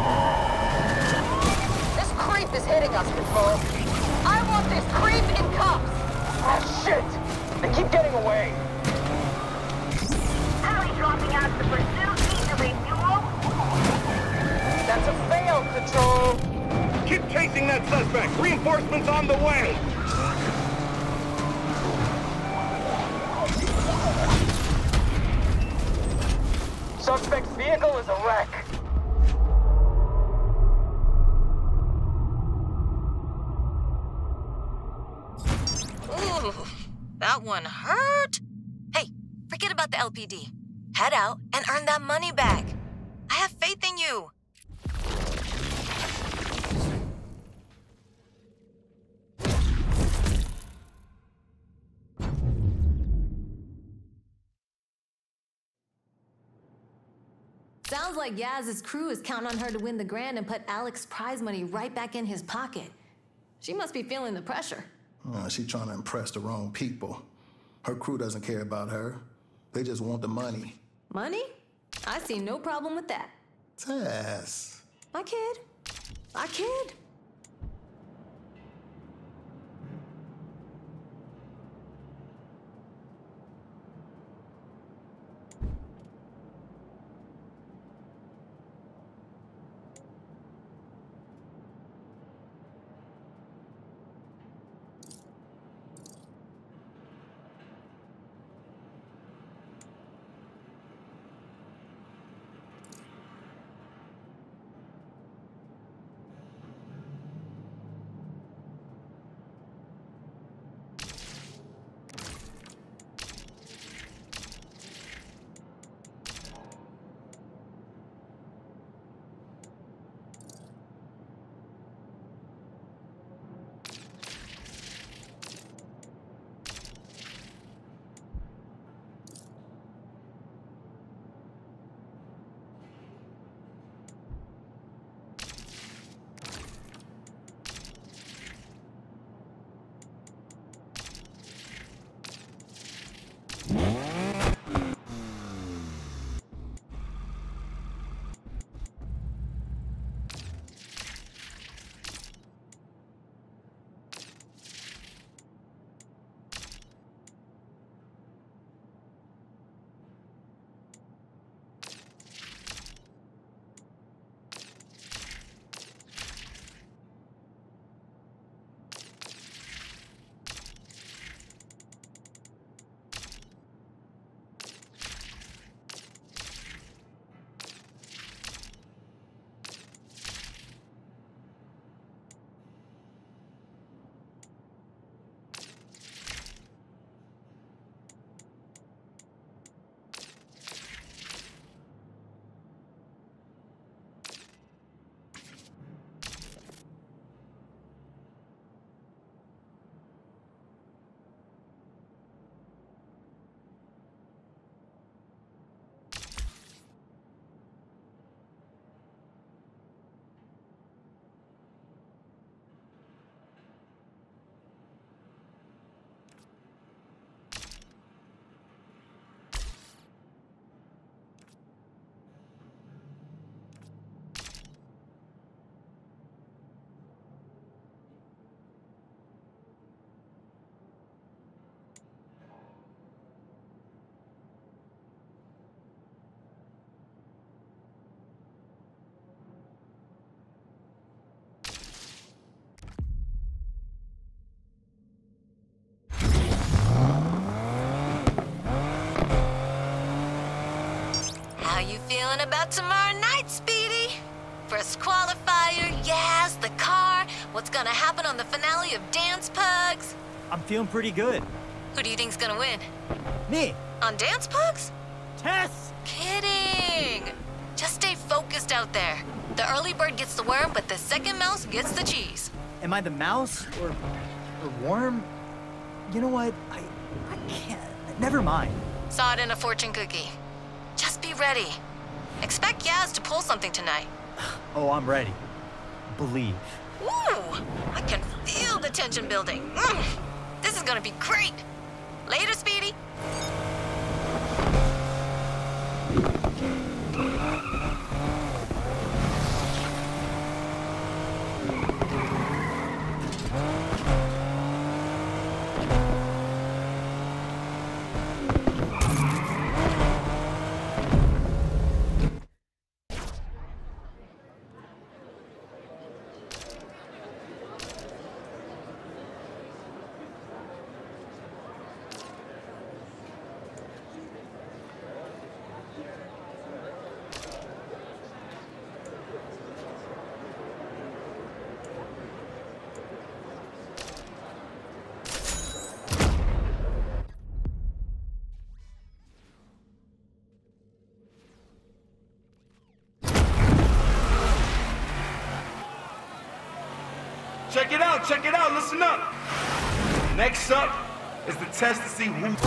This creep is hitting us, Control. I want this creep in cuffs. Ah, shit. They keep getting away. Alley dropping out of the pursuit easily, fuel. That's a fail, Control. Keep chasing that suspect. Reinforcements on the way. Suspect's vehicle is a wreck. Ooh, that one hurt. Hey, forget about the L P D. Head out and earn that money back. I have faith in you. Sounds like Yaz's crew is counting on her to win the grand and put Alex's prize money right back in his pocket. She must be feeling the pressure. Uh, she trying to impress the wrong people. Her crew doesn't care about her. They just want the money. Money? I see no problem with that. Tess. I kid. I kid. you feeling about tomorrow night, Speedy? First qualifier, yes, the car. What's gonna happen on the finale of Dance Pugs? I'm feeling pretty good. Who do you think's gonna win? Me. On Dance Pugs? Tess! Kidding! Just stay focused out there. The early bird gets the worm, but the second mouse gets the cheese. Am I the mouse or, or worm? You know what? I, I can't. Never mind. Saw it in a fortune cookie. Just be ready. Expect Yaz to pull something tonight. Oh, I'm ready. Believe. Ooh! I can feel the tension building. Mm, this is gonna be great. Later, Speedy. Check it out, check it out, listen up. Next up is the test to see who...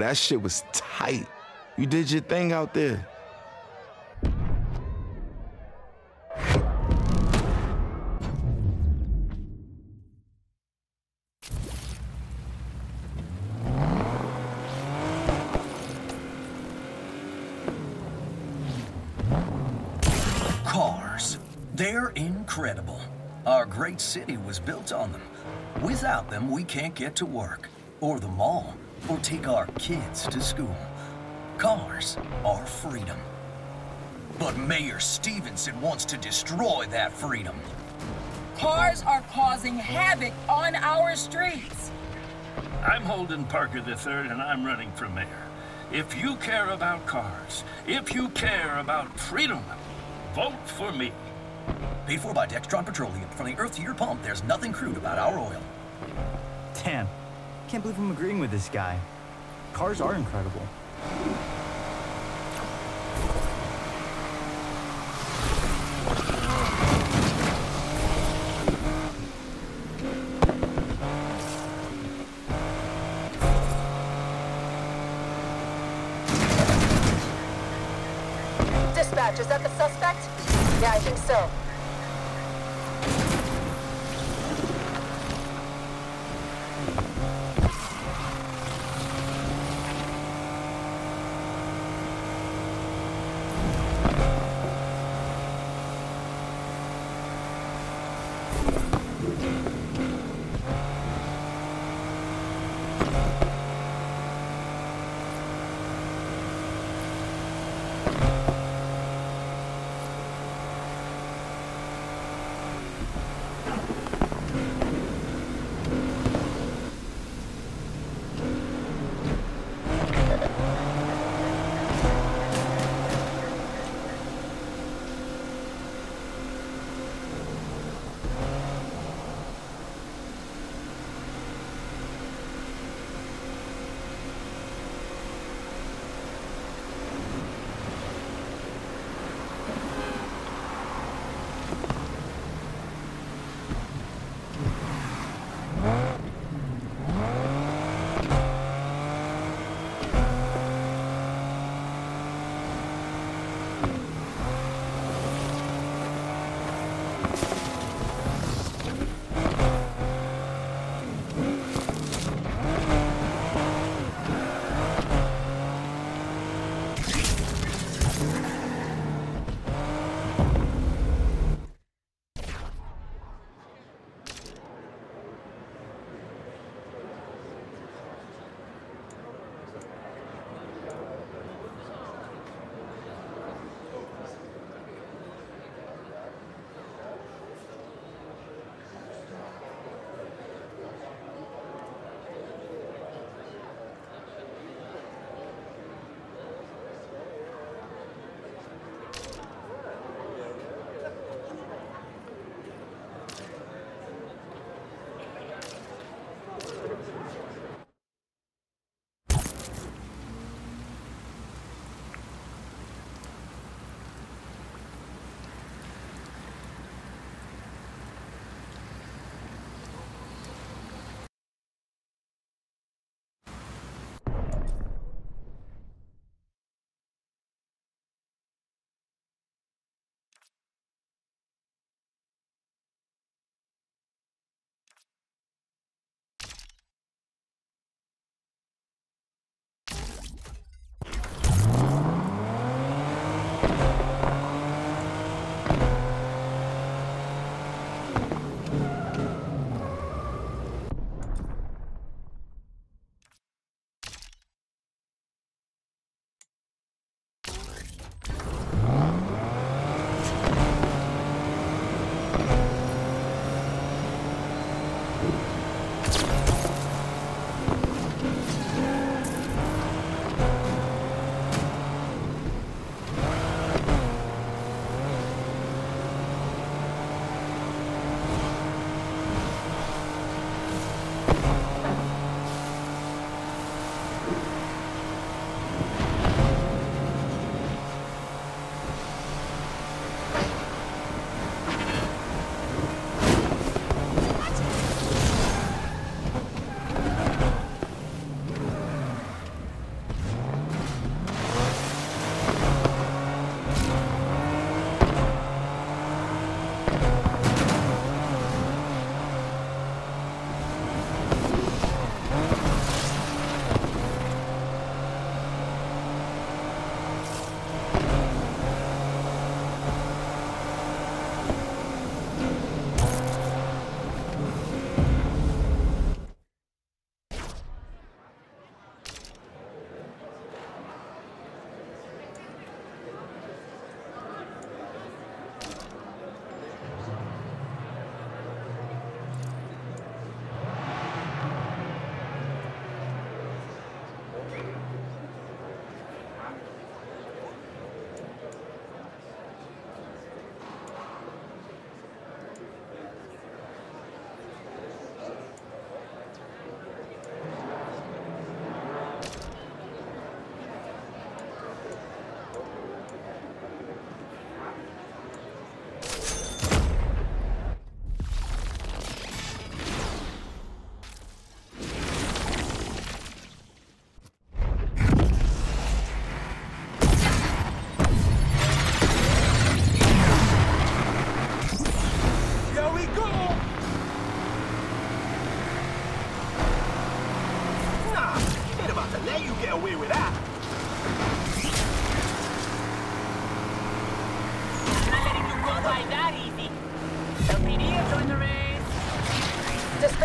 that shit was tight. You did your thing out there. Cars. They're incredible. Our great city was built on them. Without them, we can't get to work, or the mall, or take our kids to school. Cars are freedom. But Mayor Stevenson wants to destroy that freedom. Cars are causing havoc on our streets. I'm Holden Parker the third, and I'm running for mayor. If you care about cars, if you care about freedom, vote for me. Paid for by Dextron Petroleum. From the earth to your pump, there's nothing crude about our oil. Damn. Can't believe I'm agreeing with this guy. Cars are incredible. Dispatch, is that the suspect? Yeah, I think so.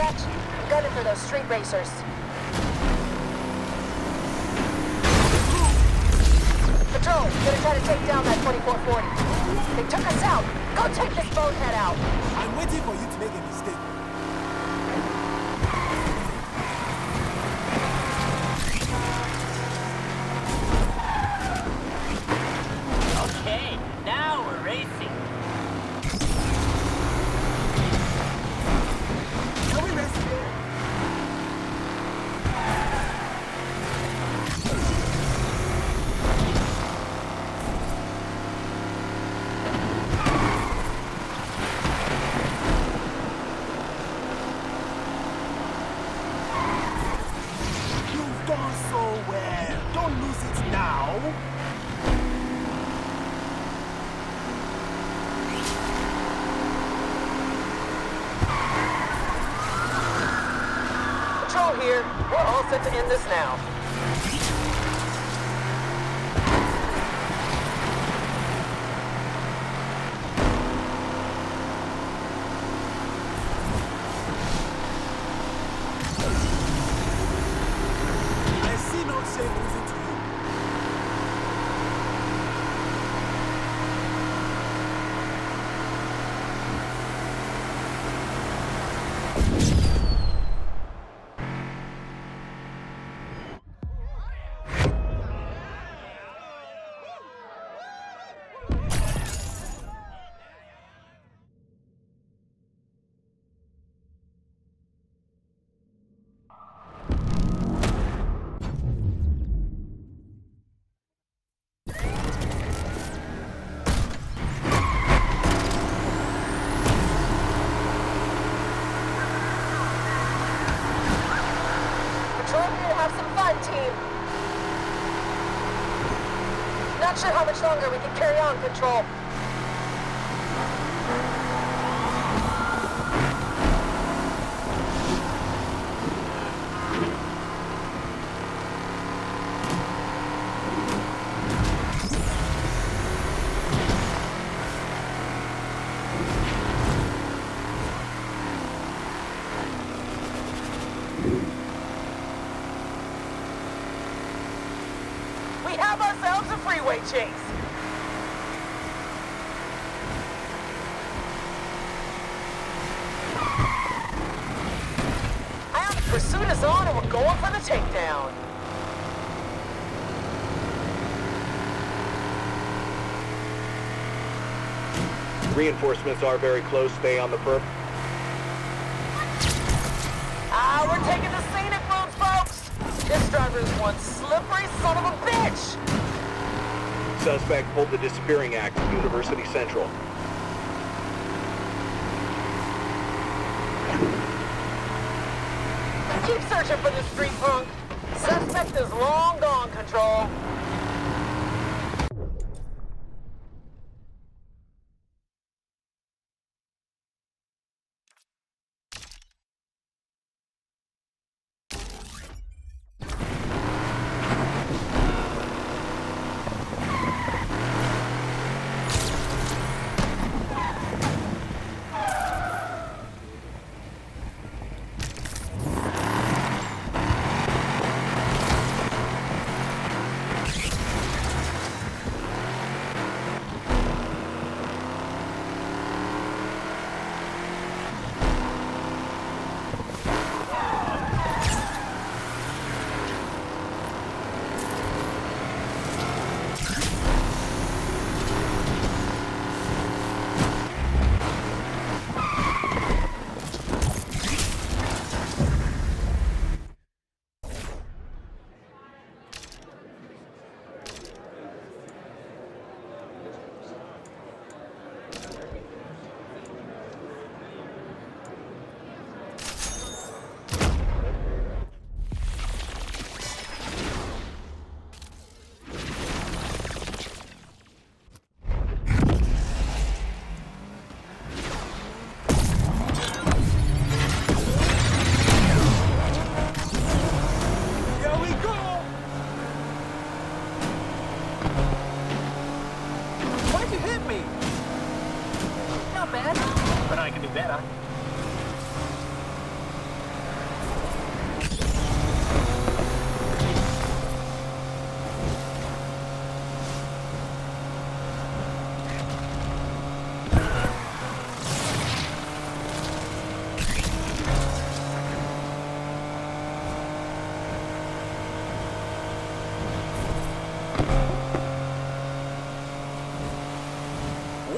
dispatch? I'm gunning for those street racers. Patrol, gonna try to take down that twenty-four forty. They took us out. Go take this bonehead out. I'm waiting for you to make a mistake. Okay, now we're racing. Can we race here? You've done so well. Don't lose it now. Patrol here. We're all set to end this now. I see no shame losing to you. Patrol here to have some fun, team. Not sure how much longer we can carry on, Patrol. We have ourselves a freeway chase. Our pursuit is on and we're going for the takedown. Reinforcements are very close. Stay on the perp. Ah, we're taking the scenic route, folks. This driver is one slippery son of a bitch. Suspect pulled the disappearing act at University Central. Keep searching for the street punk. Suspect is long gone, Control.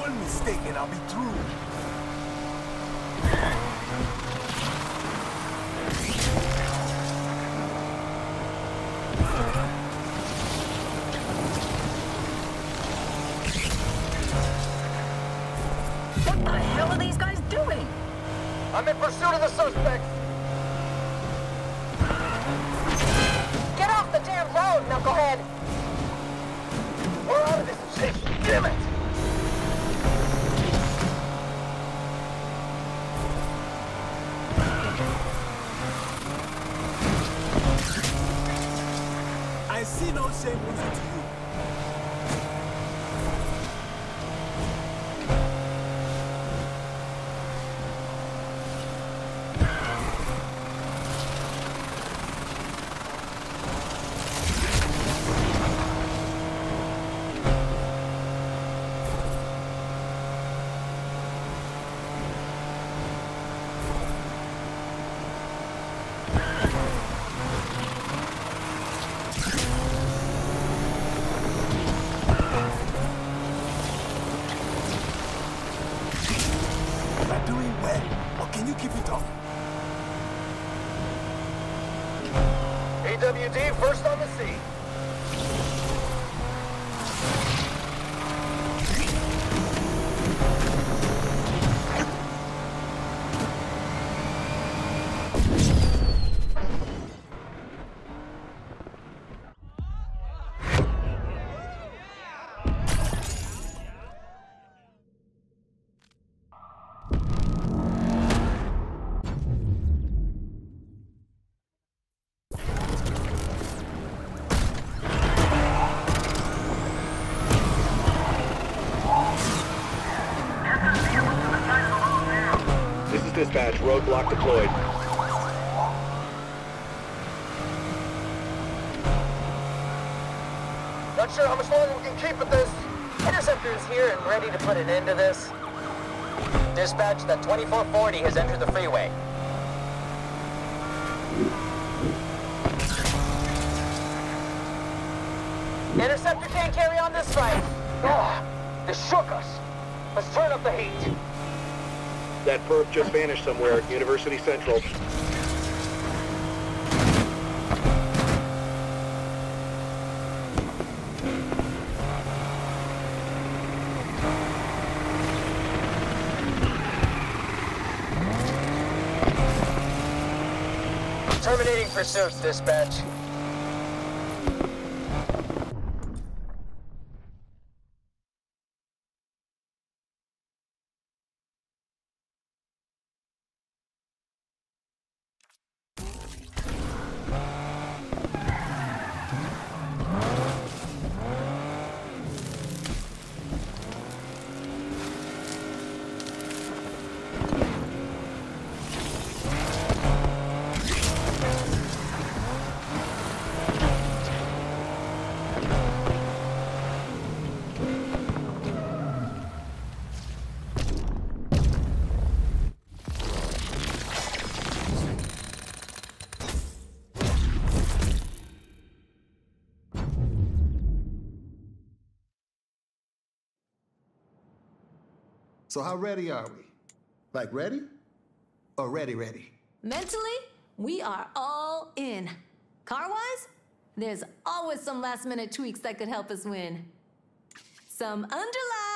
One mistake and I'll be through. What the hell are these guys doing? I'm in pursuit of the suspects. Get off the damn road, knucklehead! We're out of this shit, damn it! I see no shame losing to you. E W D first on the scene. Dispatch, roadblock deployed. Not sure how much longer we can keep at this. Interceptor is here and ready to put an end to this. Dispatch, that twenty-four forty has entered the freeway. Interceptor can't carry on this fight. Ah, this shook us. Let's turn up the heat. That perp just vanished somewhere at University Central. Terminating pursuit, dispatch. So how ready are we? Like ready? Or ready ready? Mentally, we are all in. Car-wise, there's always some last-minute tweaks that could help us win. Some underlies.